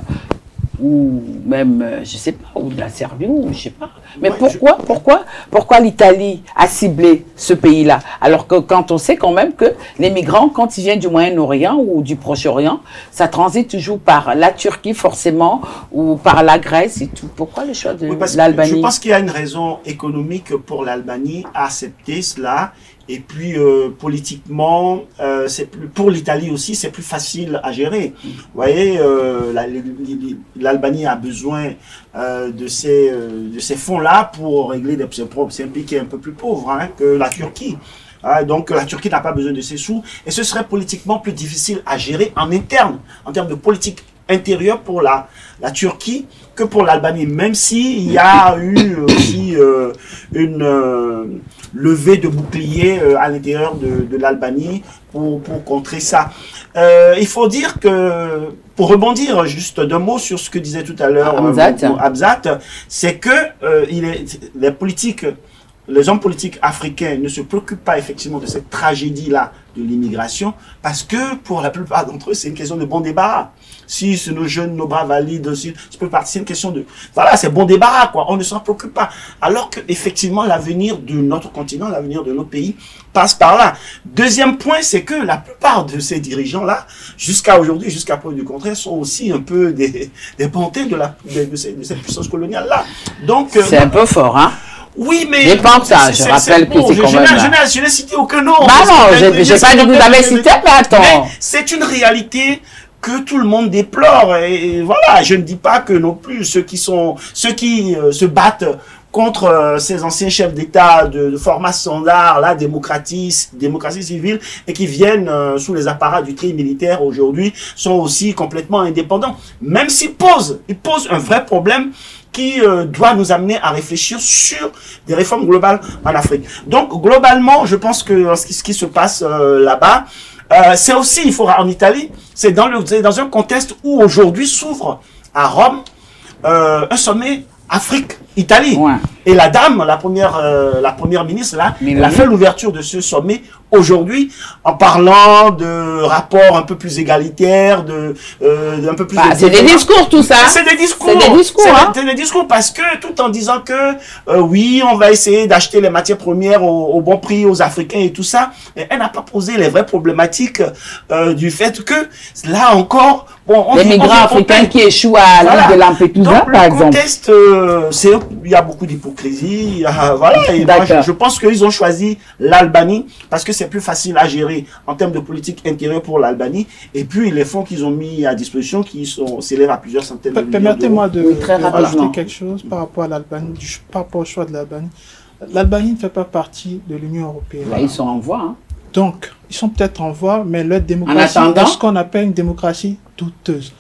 ou même, je sais pas, ou de la Serbie, ou je sais pas. Mais ouais, pourquoi, je... pourquoi, pourquoi l'Italie a ciblé ce pays-là? Alors que quand on sait quand même que les migrants, quand ils viennent du Moyen-Orient ou du Proche-Orient, ça transite toujours par la Turquie forcément ou par la Grèce et tout. Pourquoi le choix de oui, l'Albanie? Je pense qu'il y a une raison économique pour l'Albanie à accepter cela. Et puis, euh, politiquement, euh, c'est plus, pour l'Italie aussi, c'est plus facile à gérer. Vous voyez, euh, l'Albanie a besoin euh, de ces, euh, de ces fonds-là pour régler des problèmes. C'est un pays qui est un peu plus pauvre hein, que la Turquie. Ah, donc, la Turquie n'a pas besoin de ces sous. Et ce serait politiquement plus difficile à gérer en interne, en termes de politique intérieure pour la, la Turquie que pour l'Albanie, même s'il y a eu aussi euh, une euh, levée de bouclier euh, à l'intérieur de, de l'Albanie pour, pour contrer ça. Euh, il faut dire que, pour rebondir juste d'un mot sur ce que disait tout à l'heure Abzat, c'est que euh, il est, les politiques, les hommes politiques africains ne se préoccupent pas effectivement de cette tragédie-là de l'immigration parce que pour la plupart d'entre eux, c'est une question de bon débarras. Si c'est nos jeunes, nos bras valides, si je peux partir, c'est une question de... Voilà, c'est bon débarras, quoi. On ne s'en préoccupe pas. Alors que effectivement, l'avenir de notre continent, l'avenir de notre pays passe par là. Deuxième point, c'est que la plupart de ces dirigeants-là, jusqu'à aujourd'hui, jusqu'à preuve du contraire, sont aussi un peu des, des bontés de, la, de, de, cette, de cette puissance coloniale-là. Donc... C'est euh, un peu fort, hein? Oui, mais... Dépend ça, je rappelle que c'est quand même... Je n'ai cité aucun nom. Bah non, je n'ai pas dit que vous avez cité, mais attends. C'est une réalité que tout le monde déplore. Et, et voilà, je ne dis pas que non plus ceux qui sont, ceux qui euh, se battent contre euh, ces anciens chefs d'État de, de format standard, là, démocratie, démocratie civile, et qui viennent euh, sous les apparats du tri militaire aujourd'hui, sont aussi complètement indépendants. Même s'ils posent, ils posent un vrai problème qui euh, doit nous amener à réfléchir sur des réformes globales en Afrique. Donc, globalement, je pense que ce qui, ce qui se passe euh, là-bas, euh, c'est aussi, il faudra en Italie, c'est dans, le, dans un contexte où aujourd'hui s'ouvre à Rome euh, un sommet Afrique-Italie. Ouais. Et la dame, la première, euh, la première ministre, là, Mais elle oui. a fait l'ouverture de ce sommet aujourd'hui en parlant de rapports un peu plus égalitaires, de, euh, d'un peu plus... Bah, c'est des discours tout ça. C'est des discours. C'est des discours. C'est hein. des discours parce que tout en disant que euh, oui, on va essayer d'acheter les matières premières au, au bon prix aux Africains et tout ça, mais elle n'a pas posé les vraies problématiques euh, du fait que là encore... Bon, on les vit, migrants africains qui échouent à l'île voilà. de Lampedusa, par exemple. Contexte, euh, c'est, il y a beaucoup d'hypocrisie. Euh, voilà. Et moi, je, je pense qu'ils ont choisi l'Albanie parce que c'est plus facile à gérer en termes de politique intérieure pour l'Albanie. Et puis les fonds qu'ils ont mis à disposition, qui sont s'élèvent à plusieurs centaines de millions d'euros. Permettez-moi de, oui, de rajouter quelque chose par rapport à l'Albanie, par rapport au choix de l'Albanie. L'Albanie ne fait pas partie de l'Union européenne. Là, ils sont en voie. Hein. Donc, ils sont peut-être en voie, mais leur démocratie est ce qu'on appelle une démocratie douteuse.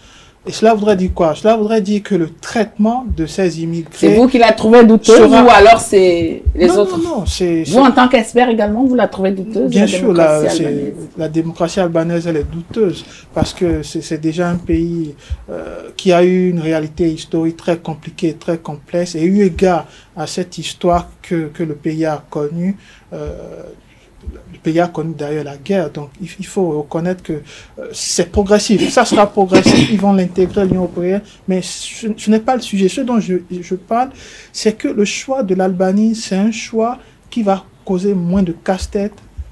Et cela voudrait dire quoi? Cela voudrait dire que le traitement de ces immigrés... C'est vous qui la trouvez douteuse sera... ou alors c'est les non, autres? Non, non, c'est... Vous, en tant qu'expert également, vous la trouvez douteuse? Bien la sûr, démocratie la, albanaise. la démocratie albanaise, elle est douteuse parce que c'est déjà un pays euh, qui a eu une réalité historique très compliquée, très complexe, et eu égard à cette histoire que, que le pays a connue. Euh, Le pays a connu d'ailleurs la guerre, donc il, il faut reconnaître que euh, c'est progressif. Ça sera progressif, ils vont l'intégrer à l'Union européenne, mais ce, ce n'est pas le sujet. Ce dont je, je parle, c'est que le choix de l'Albanie, c'est un choix qui va causer moins de casse-tête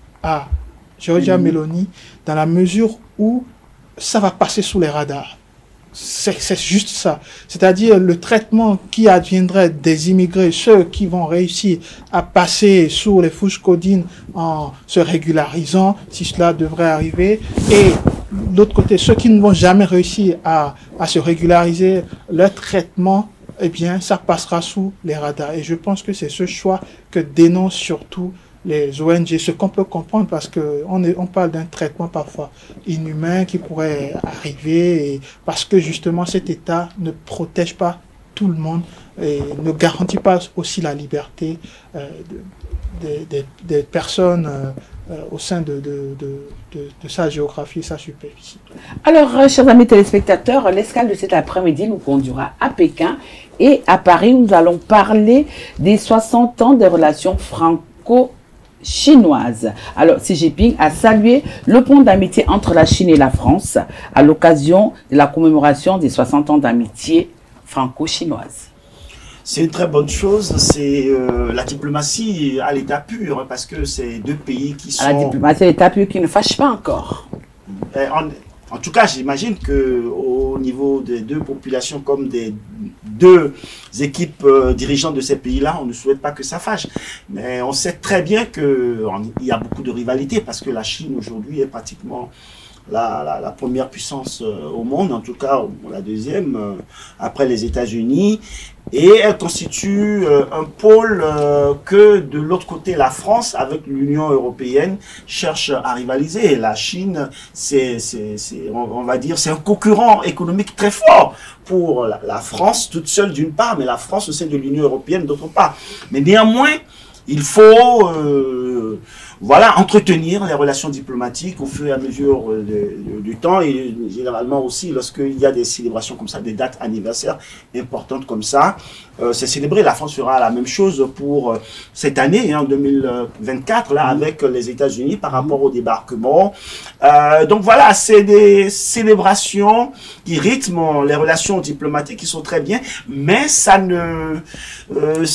à Giorgia mmh. Meloni, dans la mesure où ça va passer sous les radars. C'est juste ça. C'est-à-dire le traitement qui adviendrait des immigrés, ceux qui vont réussir à passer sous les fourches codines en se régularisant, si cela devrait arriver, et de l'autre côté, ceux qui ne vont jamais réussir à, à se régulariser, leur traitement, eh bien, ça passera sous les radars. Et je pense que c'est ce choix que dénoncent surtout les O N G, ce qu'on peut comprendre parce qu'on on parle d'un traitement parfois inhumain qui pourrait arriver et parce que justement cet État ne protège pas tout le monde et ne garantit pas aussi la liberté euh, de, de, de, des personnes euh, au sein de, de, de, de, de sa géographie et sa superficie. Alors, euh, chers amis téléspectateurs, l'escale de cet après-midi nous conduira à Pékin et à Paris. Nous allons parler des soixante ans des relations franco chinoise. Alors, Xi Jinping a salué le pont d'amitié entre la Chine et la France à l'occasion de la commémoration des soixante ans d'amitié franco-chinoise. C'est une très bonne chose, c'est euh, la diplomatie à l'état pur, hein, parce que c'est deux pays qui sont... À la diplomatie à l'état pur qui ne fâche pas encore. En, en tout cas, j'imagine qu'au niveau des deux populations comme des deux équipes euh, dirigeantes de ces pays-là, on ne souhaite pas que ça fâche. Mais on sait très bien qu'il y a beaucoup de rivalité parce que la Chine aujourd'hui est pratiquement la, la, la première puissance euh, au monde, en tout cas la deuxième, euh, après les États-Unis. Et elle constitue euh, un pôle euh, que de l'autre côté, la France, avec l'Union européenne, cherche à rivaliser. La Chine, c'est, c'est, c'est, on, on va dire, c'est un concurrent économique très fort pour la, la France, toute seule d'une part, mais la France au sein de l'Union européenne d'autre part. Mais néanmoins, il faut euh, voilà, entretenir les relations diplomatiques au fur et à mesure de, de, du temps et généralement aussi lorsqu'il y a des célébrations comme ça, des dates anniversaires importantes comme ça. Euh, c'est célébré. La France fera la même chose pour euh, cette année, hein, en deux mille vingt-quatre, là, mmh. avec les États-Unis par rapport au débarquement. Euh, donc voilà, c'est des célébrations qui rythment les relations diplomatiques qui sont très bien, mais ça ne, euh,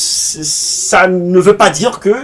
ça ne veut pas dire que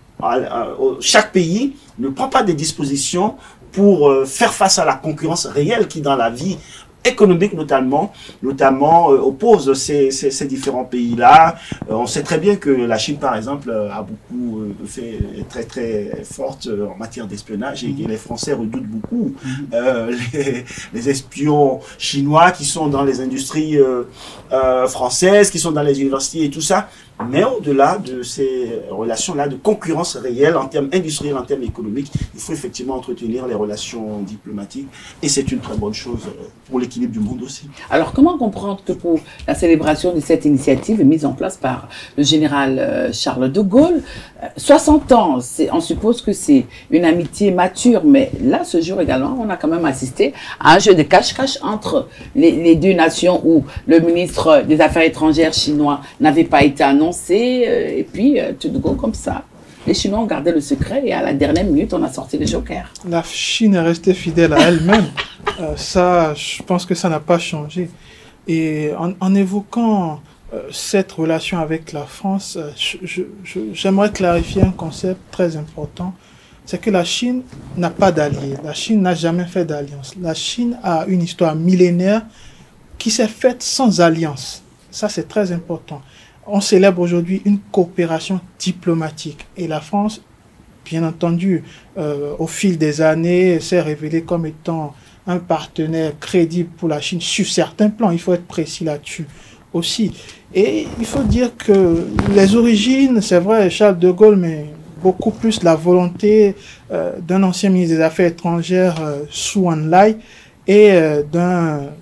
euh, chaque pays ne prend pas des dispositions pour euh, faire face à la concurrence réelle qui, dans la vie économique notamment, notamment euh, oppose ces, ces, ces différents pays-là. Euh, on sait très bien que la Chine, par exemple, a beaucoup euh, fait très très forte euh, en matière d'espionnage et que les Français redoutent beaucoup euh, les, les espions chinois qui sont dans les industries euh, euh, françaises, qui sont dans les universités et tout ça. Mais au-delà de ces relations-là de concurrence réelle en termes industriels, en termes économiques, il faut effectivement entretenir les relations diplomatiques et c'est une très bonne chose pour l'équilibre du monde aussi. Alors comment comprendre que pour la célébration de cette initiative mise en place par le général Charles de Gaulle, soixante ans, on suppose que c'est une amitié mature, mais là, ce jour également, on a quand même assisté à un jeu de cache-cache entre les, les deux nations où le ministre des Affaires étrangères chinois n'avait pas été annoncé. Et puis, tout de go comme ça. Les Chinois ont gardé le secret et à la dernière minute, on a sorti le joker. La Chine est restée fidèle à elle-même. euh, ça, je pense que ça n'a pas changé. Et en, en évoquant euh, cette relation avec la France, euh, j'aimerais clarifier un concept très important. C'est que la Chine n'a pas d'alliés. La Chine n'a jamais fait d'alliance. La Chine a une histoire millénaire qui s'est faite sans alliance. Ça, c'est très important. On célèbre aujourd'hui une coopération diplomatique et la France, bien entendu, euh, au fil des années, s'est révélée comme étant un partenaire crédible pour la Chine sur certains plans. Il faut être précis là-dessus aussi. Et il faut dire que les origines, c'est vrai, Charles de Gaulle, mais beaucoup plus la volonté euh, d'un ancien ministre des Affaires étrangères, euh, Zhou Enlai, et euh, d'un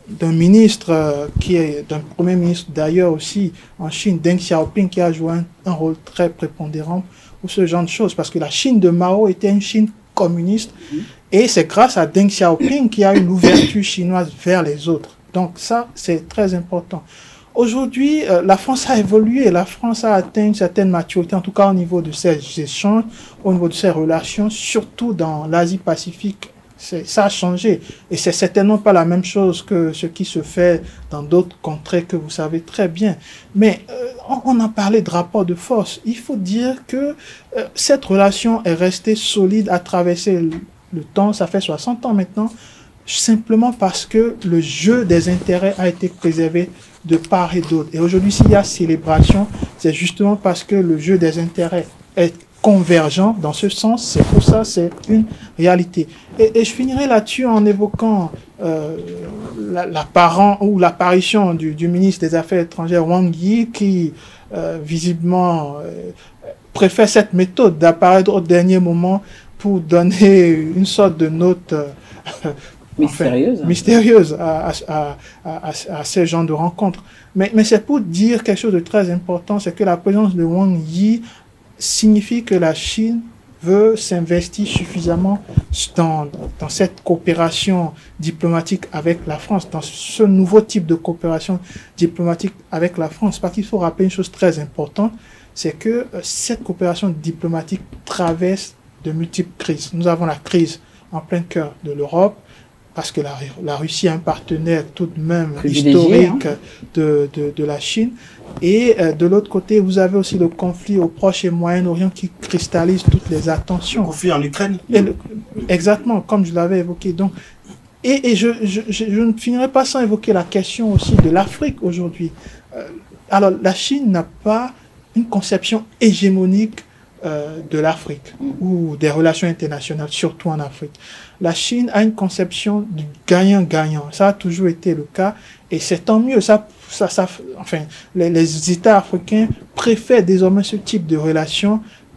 d'un ministre, euh, qui est d'un premier ministre d'ailleurs aussi en Chine, Deng Xiaoping, qui a joué un, un rôle très prépondérant pour ce genre de choses. Parce que la Chine de Mao était une Chine communiste. Mmh. Et c'est grâce à Deng Xiaoping qu'il y a une ouverture chinoise vers les autres. Donc ça, c'est très important. Aujourd'hui, euh, la France a évolué, la France a atteint une certaine maturité, en tout cas au niveau de ses échanges, au niveau de ses relations, surtout dans l'Asie-Pacifique. Ça a changé et c'est certainement pas la même chose que ce qui se fait dans d'autres contrées que vous savez très bien. Mais euh, on a parlé de rapport de force. Il faut dire que euh, cette relation est restée solide à traverser le, le temps, ça fait soixante ans maintenant, simplement parce que le jeu des intérêts a été préservé de part et d'autre. Et aujourd'hui, s'il y a célébration, c'est justement parce que le jeu des intérêts est convergent dans ce sens. C'est pour ça, c'est une réalité. Et, et je finirai là-dessus en évoquant euh, l'apparent ou l'apparition du, du ministre des Affaires étrangères Wang Yi, qui euh, visiblement euh, préfère cette méthode d'apparaître au dernier moment pour donner une sorte de note euh, mystérieuse, enfin, mystérieuse à, à, à, à, à ces genres de rencontres. Mais, mais c'est pour dire quelque chose de très important, c'est que la présence de Wang Yi signifie que la Chine veut s'investir suffisamment dans, dans cette coopération diplomatique avec la France, dans ce nouveau type de coopération diplomatique avec la France. Parce qu'il faut rappeler une chose très importante, c'est que cette coopération diplomatique traverse de multiples crises. Nous avons la crise en plein cœur de l'Europe, parce que la, la Russie est un partenaire tout de même historique hein. de, de, de la Chine. Et euh, de l'autre côté, vous avez aussi le conflit au Proche et Moyen-Orient qui cristallise toutes les attentions. Le conflit en Ukraine. Et le, exactement, comme je l'avais évoqué. Donc, et et je, je, je, je ne finirai pas sans évoquer la question aussi de l'Afrique aujourd'hui. Euh, alors, la Chine n'a pas une conception hégémonique euh, de l'Afrique ou des relations internationales, surtout en Afrique. La Chine a une conception du gagnant-gagnant. Ça a toujours été le cas et c'est tant mieux. Ça, ça, ça, enfin, les, les États africains préfèrent désormais ce type de relations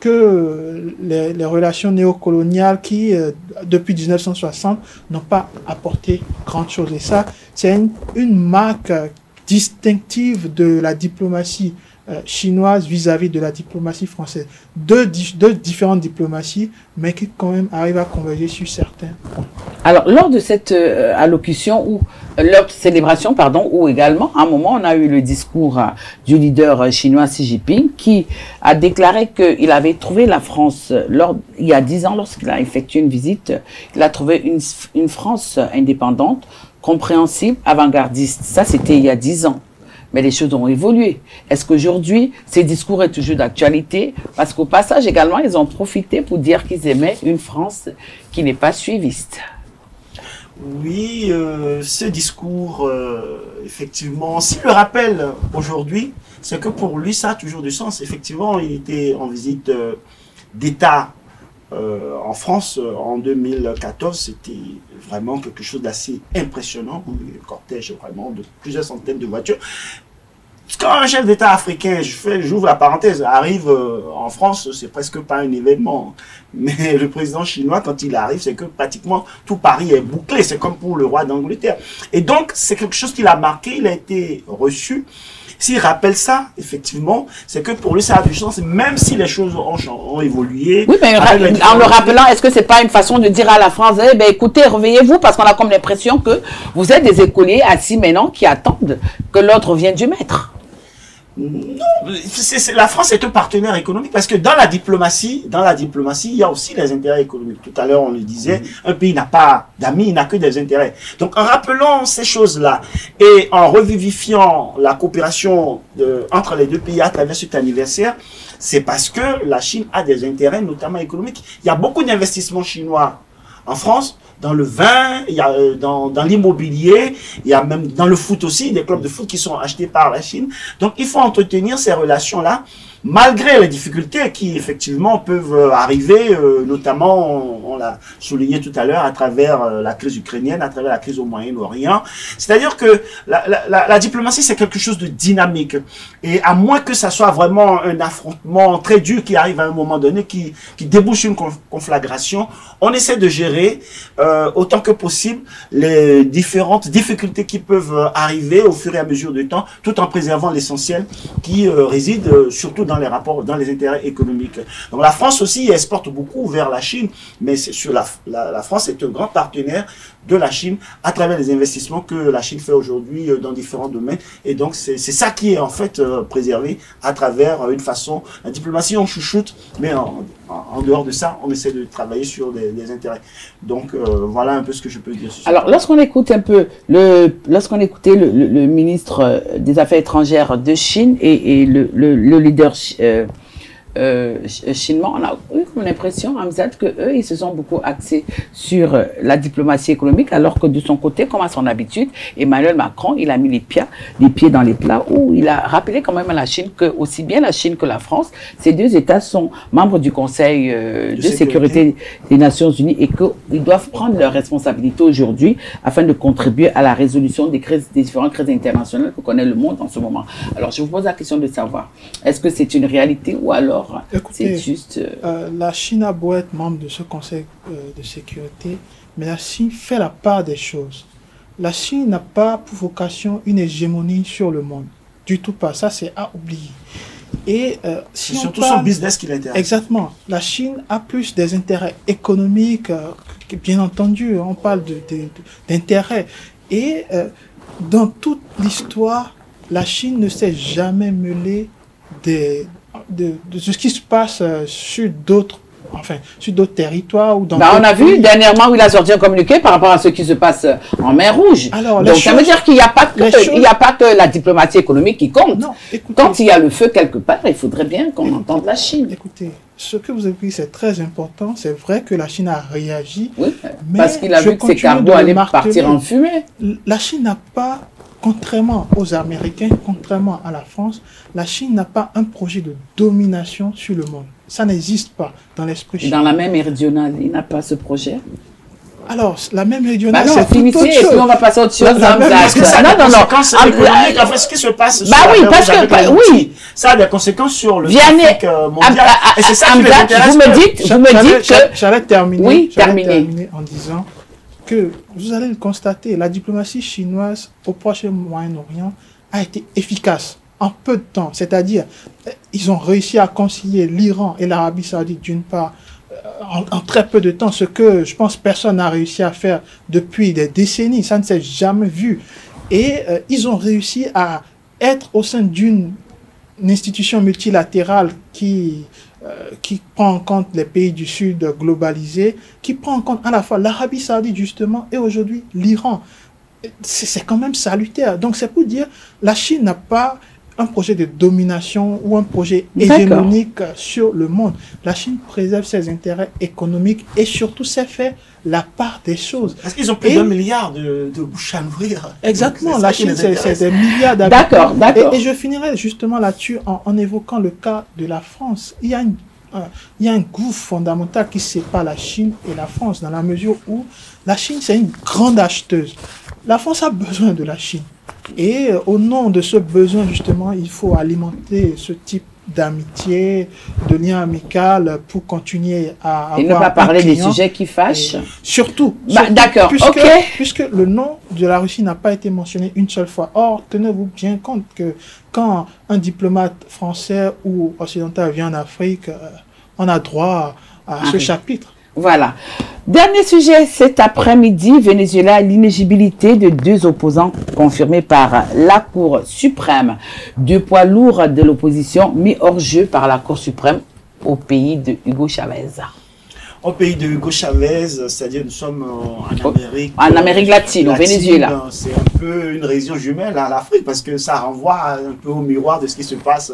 que les, les relations néocoloniales qui, euh, depuis mille neuf cent soixante, n'ont pas apporté grand chose. Et ça, c'est une, une marque distinctive de la diplomatie Euh, chinoise vis-à-vis de la diplomatie française. Deux, di deux différentes diplomaties, mais qui quand même arrivent à converger sur certains points. Alors, lors de cette euh, allocution, ou euh, lors de célébration, pardon, où également, à un moment, on a eu le discours euh, du leader euh, chinois Xi Jinping, qui a déclaré qu'il avait trouvé la France, euh, lors, il y a dix ans, lorsqu'il a effectué une visite, euh, il a trouvé une, une France indépendante, compréhensible, avant-gardiste. Ça, c'était il y a dix ans. Mais les choses ont évolué. Est-ce qu'aujourd'hui, ces discours est toujours d'actualité? Parce qu'au passage, également, ils ont profité pour dire qu'ils aimaient une France qui n'est pas suiviste. Oui, euh, ce discours, euh, effectivement, s'il le rappelle aujourd'hui, c'est que pour lui, ça a toujours du sens. Effectivement, il était en visite euh, d'État euh, en France euh, en deux mille quatorze. C'était vraiment quelque chose d'assez impressionnant. Le cortège vraiment de plusieurs centaines de voitures. Quand un chef d'État africain, je fais, j'ouvre la parenthèse, arrive euh, en France, c'est presque pas un événement. Mais le président chinois, quand il arrive, c'est que pratiquement tout Paris est bouclé. C'est comme pour le roi d'Angleterre. Et donc, c'est quelque chose qui l'a marqué, il a été reçu. S'il rappelle ça, effectivement, c'est que pour lui, ça a du sens, même si les choses ont, ont évolué. Oui, mais en le rappelant, est-ce que c'est pas une façon de dire à la France, eh ben, écoutez, réveillez-vous, parce qu'on a comme l'impression que vous êtes des écoliers assis maintenant qui attendent que l'ordre vienne du maître? Non, c'est, c'est, la France est un partenaire économique parce que dans la diplomatie, dans la diplomatie, il y a aussi les intérêts économiques. Tout à l'heure, on le disait, un pays n'a pas d'amis, il n'a que des intérêts. Donc, en rappelant ces choses-là et en revivifiant la coopération de, entre les deux pays à travers cet anniversaire, c'est parce que la Chine a des intérêts, notamment économiques. Il y a beaucoup d'investissements chinois en France, dans le vin, il y a euh, dans, dans l'immobilier, il y a même dans le foot aussi, des clubs de foot qui sont achetés par la Chine. Donc, il faut entretenir ces relations-là malgré les difficultés qui effectivement peuvent arriver, euh, notamment, on, on l'a souligné tout à l'heure, à travers euh, la crise ukrainienne, à travers la crise au Moyen-Orient. C'est-à-dire que la, la, la, la diplomatie, c'est quelque chose de dynamique. Et à moins que ça soit vraiment un affrontement très dur qui arrive à un moment donné, qui, qui débouche une conflagration, on essaie de gérer euh, autant que possible les différentes difficultés qui peuvent arriver au fur et à mesure du temps, tout en préservant l'essentiel qui euh, réside euh, surtout dans les rapports, dans les intérêts économiques. Donc la France aussi exporte beaucoup vers la Chine, mais c'est sur la, la, la France est un grand partenaire de la Chine à travers les investissements que la Chine fait aujourd'hui euh, dans différents domaines. Et donc c'est ça qui est en fait euh, préservé à travers euh, une façon, la diplomatie on chouchoute, mais en, en, en dehors de ça, on essaie de travailler sur des, des intérêts. Donc euh, voilà un peu ce que je peux dire. Alors lorsqu'on écoute un peu, le, lorsqu'on écoutait le, le, le ministre des Affaires étrangères de Chine et, et le, le, le leader euh, Euh, chinois, on a eu comme l'impression, Hamzat, que eux, ils se sont beaucoup axés sur euh, la diplomatie économique, alors que de son côté, comme à son habitude, Emmanuel Macron, il a mis les pieds, les pieds dans les plats, où il a rappelé quand même à la Chine que aussi bien la Chine que la France, ces deux États sont membres du Conseil euh, de, de sécurité. sécurité des Nations Unies et qu'ils doivent prendre leurs responsabilités aujourd'hui afin de contribuer à la résolution des crises, des différentes crises internationales que connaît le monde en ce moment. Alors, je vous pose la question de savoir, est-ce que c'est une réalité ou alors Écoutez, juste, euh... Euh, la Chine a beau être membre de ce Conseil euh, de sécurité, mais la Chine fait la part des choses. La Chine n'a pas pour vocation une hégémonie sur le monde. Du tout pas. Ça, c'est à oublier. Et euh, si c'est on surtout parle, son business qui l'intéresse. Exactement. La Chine a plus des intérêts économiques, euh, bien entendu. On parle d'intérêts. De, de, Et euh, dans toute l'histoire, la Chine ne s'est jamais mêlée des... De, de ce qui se passe euh, sur d'autres enfin, sur d'autres territoires ou dans bah, on a vu dernièrement où il a sorti un communiqué par rapport à ce qui se passe en mer Rouge. Alors, donc ça choses, veut dire qu'il n'y a pas que choses... il n'y a pas que la diplomatie économique qui compte. Non, écoutez, quand il y a le feu quelque part, il faudrait bien qu'on entende la Chine. Écoutez, ce que vous avez dit, c'est très important. C'est vrai que la Chine a réagi. Oui, mais parce qu'il a vu que ses cargos allaient partir en fumée. La Chine n'a pas, contrairement aux Américains, contrairement à la France, la Chine n'a pas un projet de domination sur le monde. Ça n'existe pas dans l'esprit chinois. Dans la même méridionale, il n'a pas ce projet. Alors, la même méridionale, bah c'est tout autre chose. Et puis on va passer à autre chose. La, la, parce que ça a non, des non, conséquences non. économiques. Enfin, ce qui se passe bah sur oui, la parce que, bah, oui. Ça a des conséquences sur le Vianney, trafic euh, mondial. à, à, et c'est ça qui les intéresse. Vous me dites, vous me dites que... J'allais terminer, oui, terminer. terminer en disant que, vous allez le constater, la diplomatie chinoise au Proche-Moyen-Orient a été efficace en peu de temps. C'est-à-dire, ils ont réussi à concilier l'Iran et l'Arabie Saoudite d'une part en, en très peu de temps, ce que je pense personne n'a réussi à faire depuis des décennies. Ça ne s'est jamais vu. Et euh, ils ont réussi à être au sein d'une institution multilatérale qui, euh, qui prend en compte les pays du Sud globalisés, qui prend en compte à la fois l'Arabie Saoudite justement et aujourd'hui l'Iran. C'est quand même salutaire. Donc c'est pour dire la Chine n'a pas un projet de domination ou un projet hégémonique sur le monde. La Chine préserve ses intérêts économiques et surtout sait faire la part des choses. Parce qu'ils ont plus d'un milliard de, de bouches à nourrir. Exactement, la Chine c'est des milliards d'habitants. D'accord, d'accord. Et, et je finirai justement là-dessus en, en évoquant le cas de la France. Il y a une euh, il y a un gouffre fondamental qui sépare la Chine et la France dans la mesure où la Chine c'est une grande acheteuse. La France a besoin de la Chine. Et euh, au nom de ce besoin, justement, il faut alimenter ce type d'amitié, de lien amical pour continuer à avoir. Et ne pas parler des sujets qui fâchent. Surtout. Bah, D'accord, ok. Puisque le nom de la Russie n'a pas été mentionné une seule fois. Or, tenez-vous bien compte que quand un diplomate français ou occidental vient en Afrique, euh, on a droit à ah, ce oui. chapitre. Voilà. Dernier sujet, cet après-midi, Venezuela, l'inéligibilité de deux opposants confirmés par la Cour suprême. Deux poids lourds de l'opposition mis hors jeu par la Cour suprême au pays de Hugo Chavez. Au pays de Hugo Chavez, c'est-à-dire nous sommes en Amérique. En Amérique latine, au Venezuela. C'est un peu une région jumelle à l'Afrique parce que ça renvoie un peu au miroir de ce qui se passe.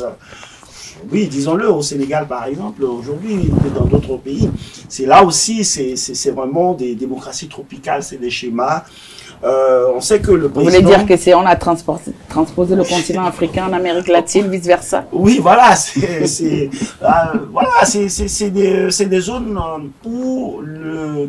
Oui, disons-le, au Sénégal par exemple, aujourd'hui, dans d'autres pays. C'est là aussi, c'est vraiment des démocraties tropicales, c'est des schémas Euh, on sait que le président... Vous voulez dire que c'est on a transposé, transposé le continent africain en Amérique latine, vice-versa? Oui, voilà, c'est euh, voilà, c'est des, des zones où le,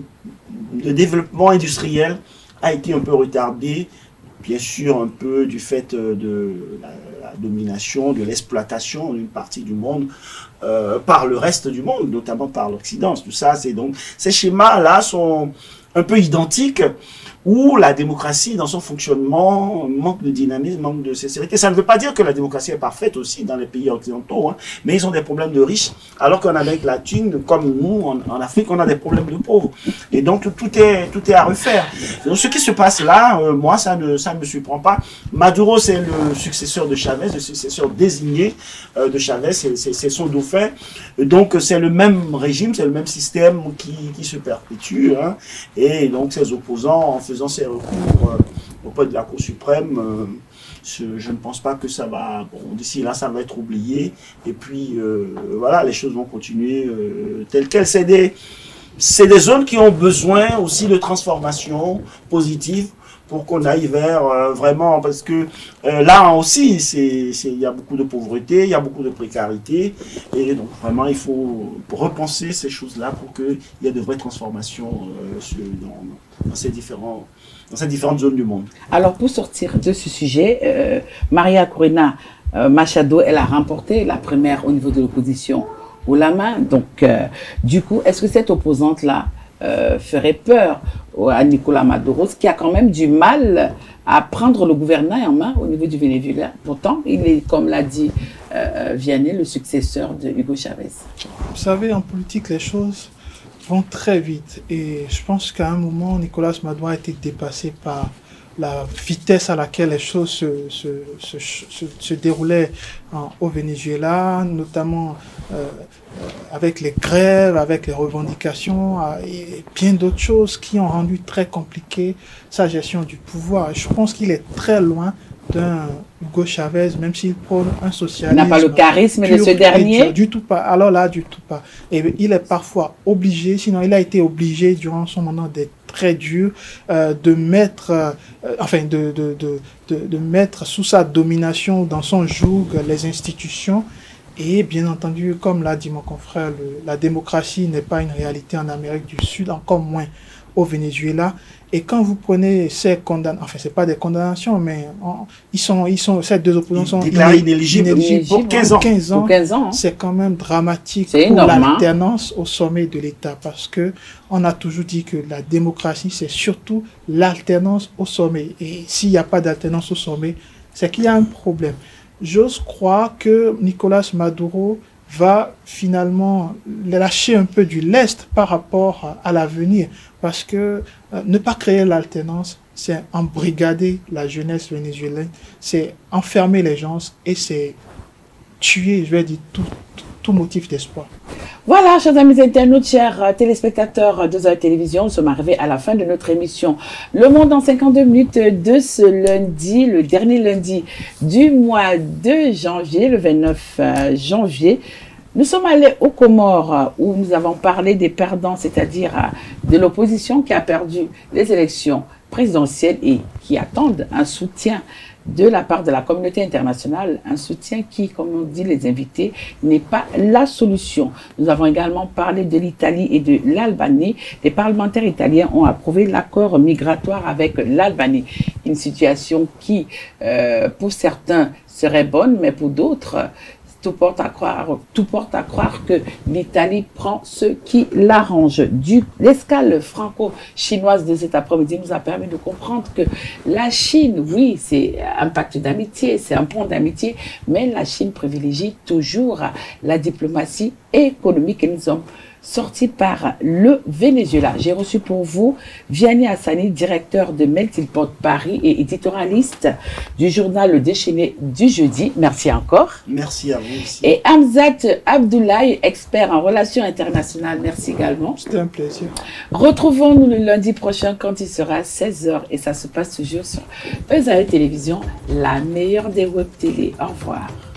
le développement industriel a été un peu retardé, bien sûr un peu du fait de la, la domination, de l'exploitation d'une partie du monde euh, par le reste du monde, notamment par l'Occident. Tout ça, c'est donc ces schémas-là sont un peu identiques, où la démocratie, dans son fonctionnement, manque de dynamisme, manque de sincérité. Ça ne veut pas dire que la démocratie est parfaite aussi dans les pays occidentaux, hein, mais ils ont des problèmes de riches, alors qu'en Amérique latine, comme nous, en, en Afrique, on a des problèmes de pauvres. Et donc, tout est, tout est à refaire. Donc, ce qui se passe là, euh, moi, ça ne, ça ne me surprend pas. Maduro, c'est le successeur de Chavez, le successeur désigné euh, de Chavez, c'est son dauphin. Donc, c'est le même régime, c'est le même système qui, qui se perpétue, hein, et donc, ses opposants, en faisant ses recours euh, auprès de la Cour suprême, euh, je, je ne pense pas que ça va, bon, d'ici là, ça va être oublié. Et puis, euh, voilà, les choses vont continuer euh, telles quelles. C'est des, c'est des zones qui ont besoin aussi de transformation positive pour qu'on aille vers euh, vraiment, parce que euh, là aussi, il y a beaucoup de pauvreté, il y a beaucoup de précarité, et donc vraiment, il faut repenser ces choses-là pour qu'il y ait de vraies transformations euh, sur, dans, dans, ces différents, dans ces différentes zones du monde. Alors, pour sortir de ce sujet, euh, Maria Corina euh, Machado, elle a remporté la primaire au niveau de l'opposition au la main. Donc, euh, du coup, est-ce que cette opposante-là euh, ferait peur à Nicolás Maduro, qui a quand même du mal à prendre le gouvernement en main au niveau du Venezuela? Pourtant, il est, comme l'a dit euh, Vianney, le successeur de Hugo Chavez. Vous savez, en politique, les choses vont très vite. Et je pense qu'à un moment, Nicolás Maduro a été dépassé par la vitesse à laquelle les choses se, se, se, se, se déroulaient en, au Venezuela, notamment euh, euh, avec les grèves, avec les revendications euh, et bien d'autres choses qui ont rendu très compliqué sa gestion du pouvoir. Et je pense qu'il est très loin d'un Hugo Chavez, même s'il prône un socialisme. Il n'a pas le charisme de ce dernier. Du tout pas. Alors là, du tout pas. Et il est parfois obligé, sinon il a été obligé durant son mandat d'être très dur, euh, de mettre, euh, enfin, de, de, de, de, de mettre sous sa domination, dans son joug, les institutions. Et bien entendu, comme l'a dit mon confrère, le, la démocratie n'est pas une réalité en Amérique du Sud, encore moins au Venezuela. Et quand vous prenez ces condamnations, enfin, c'est pas des condamnations, mais on, ils sont, ils sont, ces deux opposants sont déclarés inéligibles, inéligibles pour quinze ans. quinze ans, quinze ans. C'est quand même dramatique pour l'alternance au sommet de l'État, parce que on a toujours dit que la démocratie, c'est surtout l'alternance au sommet. Et s'il n'y a pas d'alternance au sommet, c'est qu'il y a un problème. J'ose croire que Nicolás Maduro va finalement lâcher un peu du lest par rapport à l'avenir, parce que euh, ne pas créer l'alternance, c'est embrigader la jeunesse vénézuélienne, c'est enfermer les gens et c'est tuer, je vais dire, tout, tout, tout motif d'espoir. Voilà, chers amis internautes, chers téléspectateurs de Zahir Télévision, nous sommes arrivés à la fin de notre émission Le Monde en cinquante-deux minutes de ce lundi, le dernier lundi du mois de janvier, le vingt-neuf janvier. Nous sommes allés aux Comores où nous avons parlé des perdants, c'est-à-dire de l'opposition qui a perdu les élections présidentielles et qui attendent un soutien de la part de la communauté internationale, un soutien qui, comme on dit les invités, n'est pas la solution. Nous avons également parlé de l'Italie et de l'Albanie. Les parlementaires italiens ont approuvé l'accord migratoire avec l'Albanie. Une situation qui, euh, pour certains, serait bonne, mais pour d'autres, tout porte à croire, tout porte à croire que l'Italie prend ce qui l'arrange. L'escale franco-chinoise de cet après-midi nous a permis de comprendre que la Chine, oui, c'est un pacte d'amitié, c'est un pont d'amitié, mais la Chine privilégie toujours la diplomatie économique et nous sommes sortis par le Venezuela. J'ai reçu pour vous Vianney Hassani, directeur de Melting Pot Paris et éditorialiste du journal Le Déchaîné du jeudi. Merci encore. Merci à vous aussi. Et Hamzat Abdoulaye, expert en relations internationales. Merci également. C'était un plaisir. Retrouvons-nous le lundi prochain quand il sera seize heures et ça se passe toujours sur Zahir Télévision, la meilleure des web télé. Au revoir.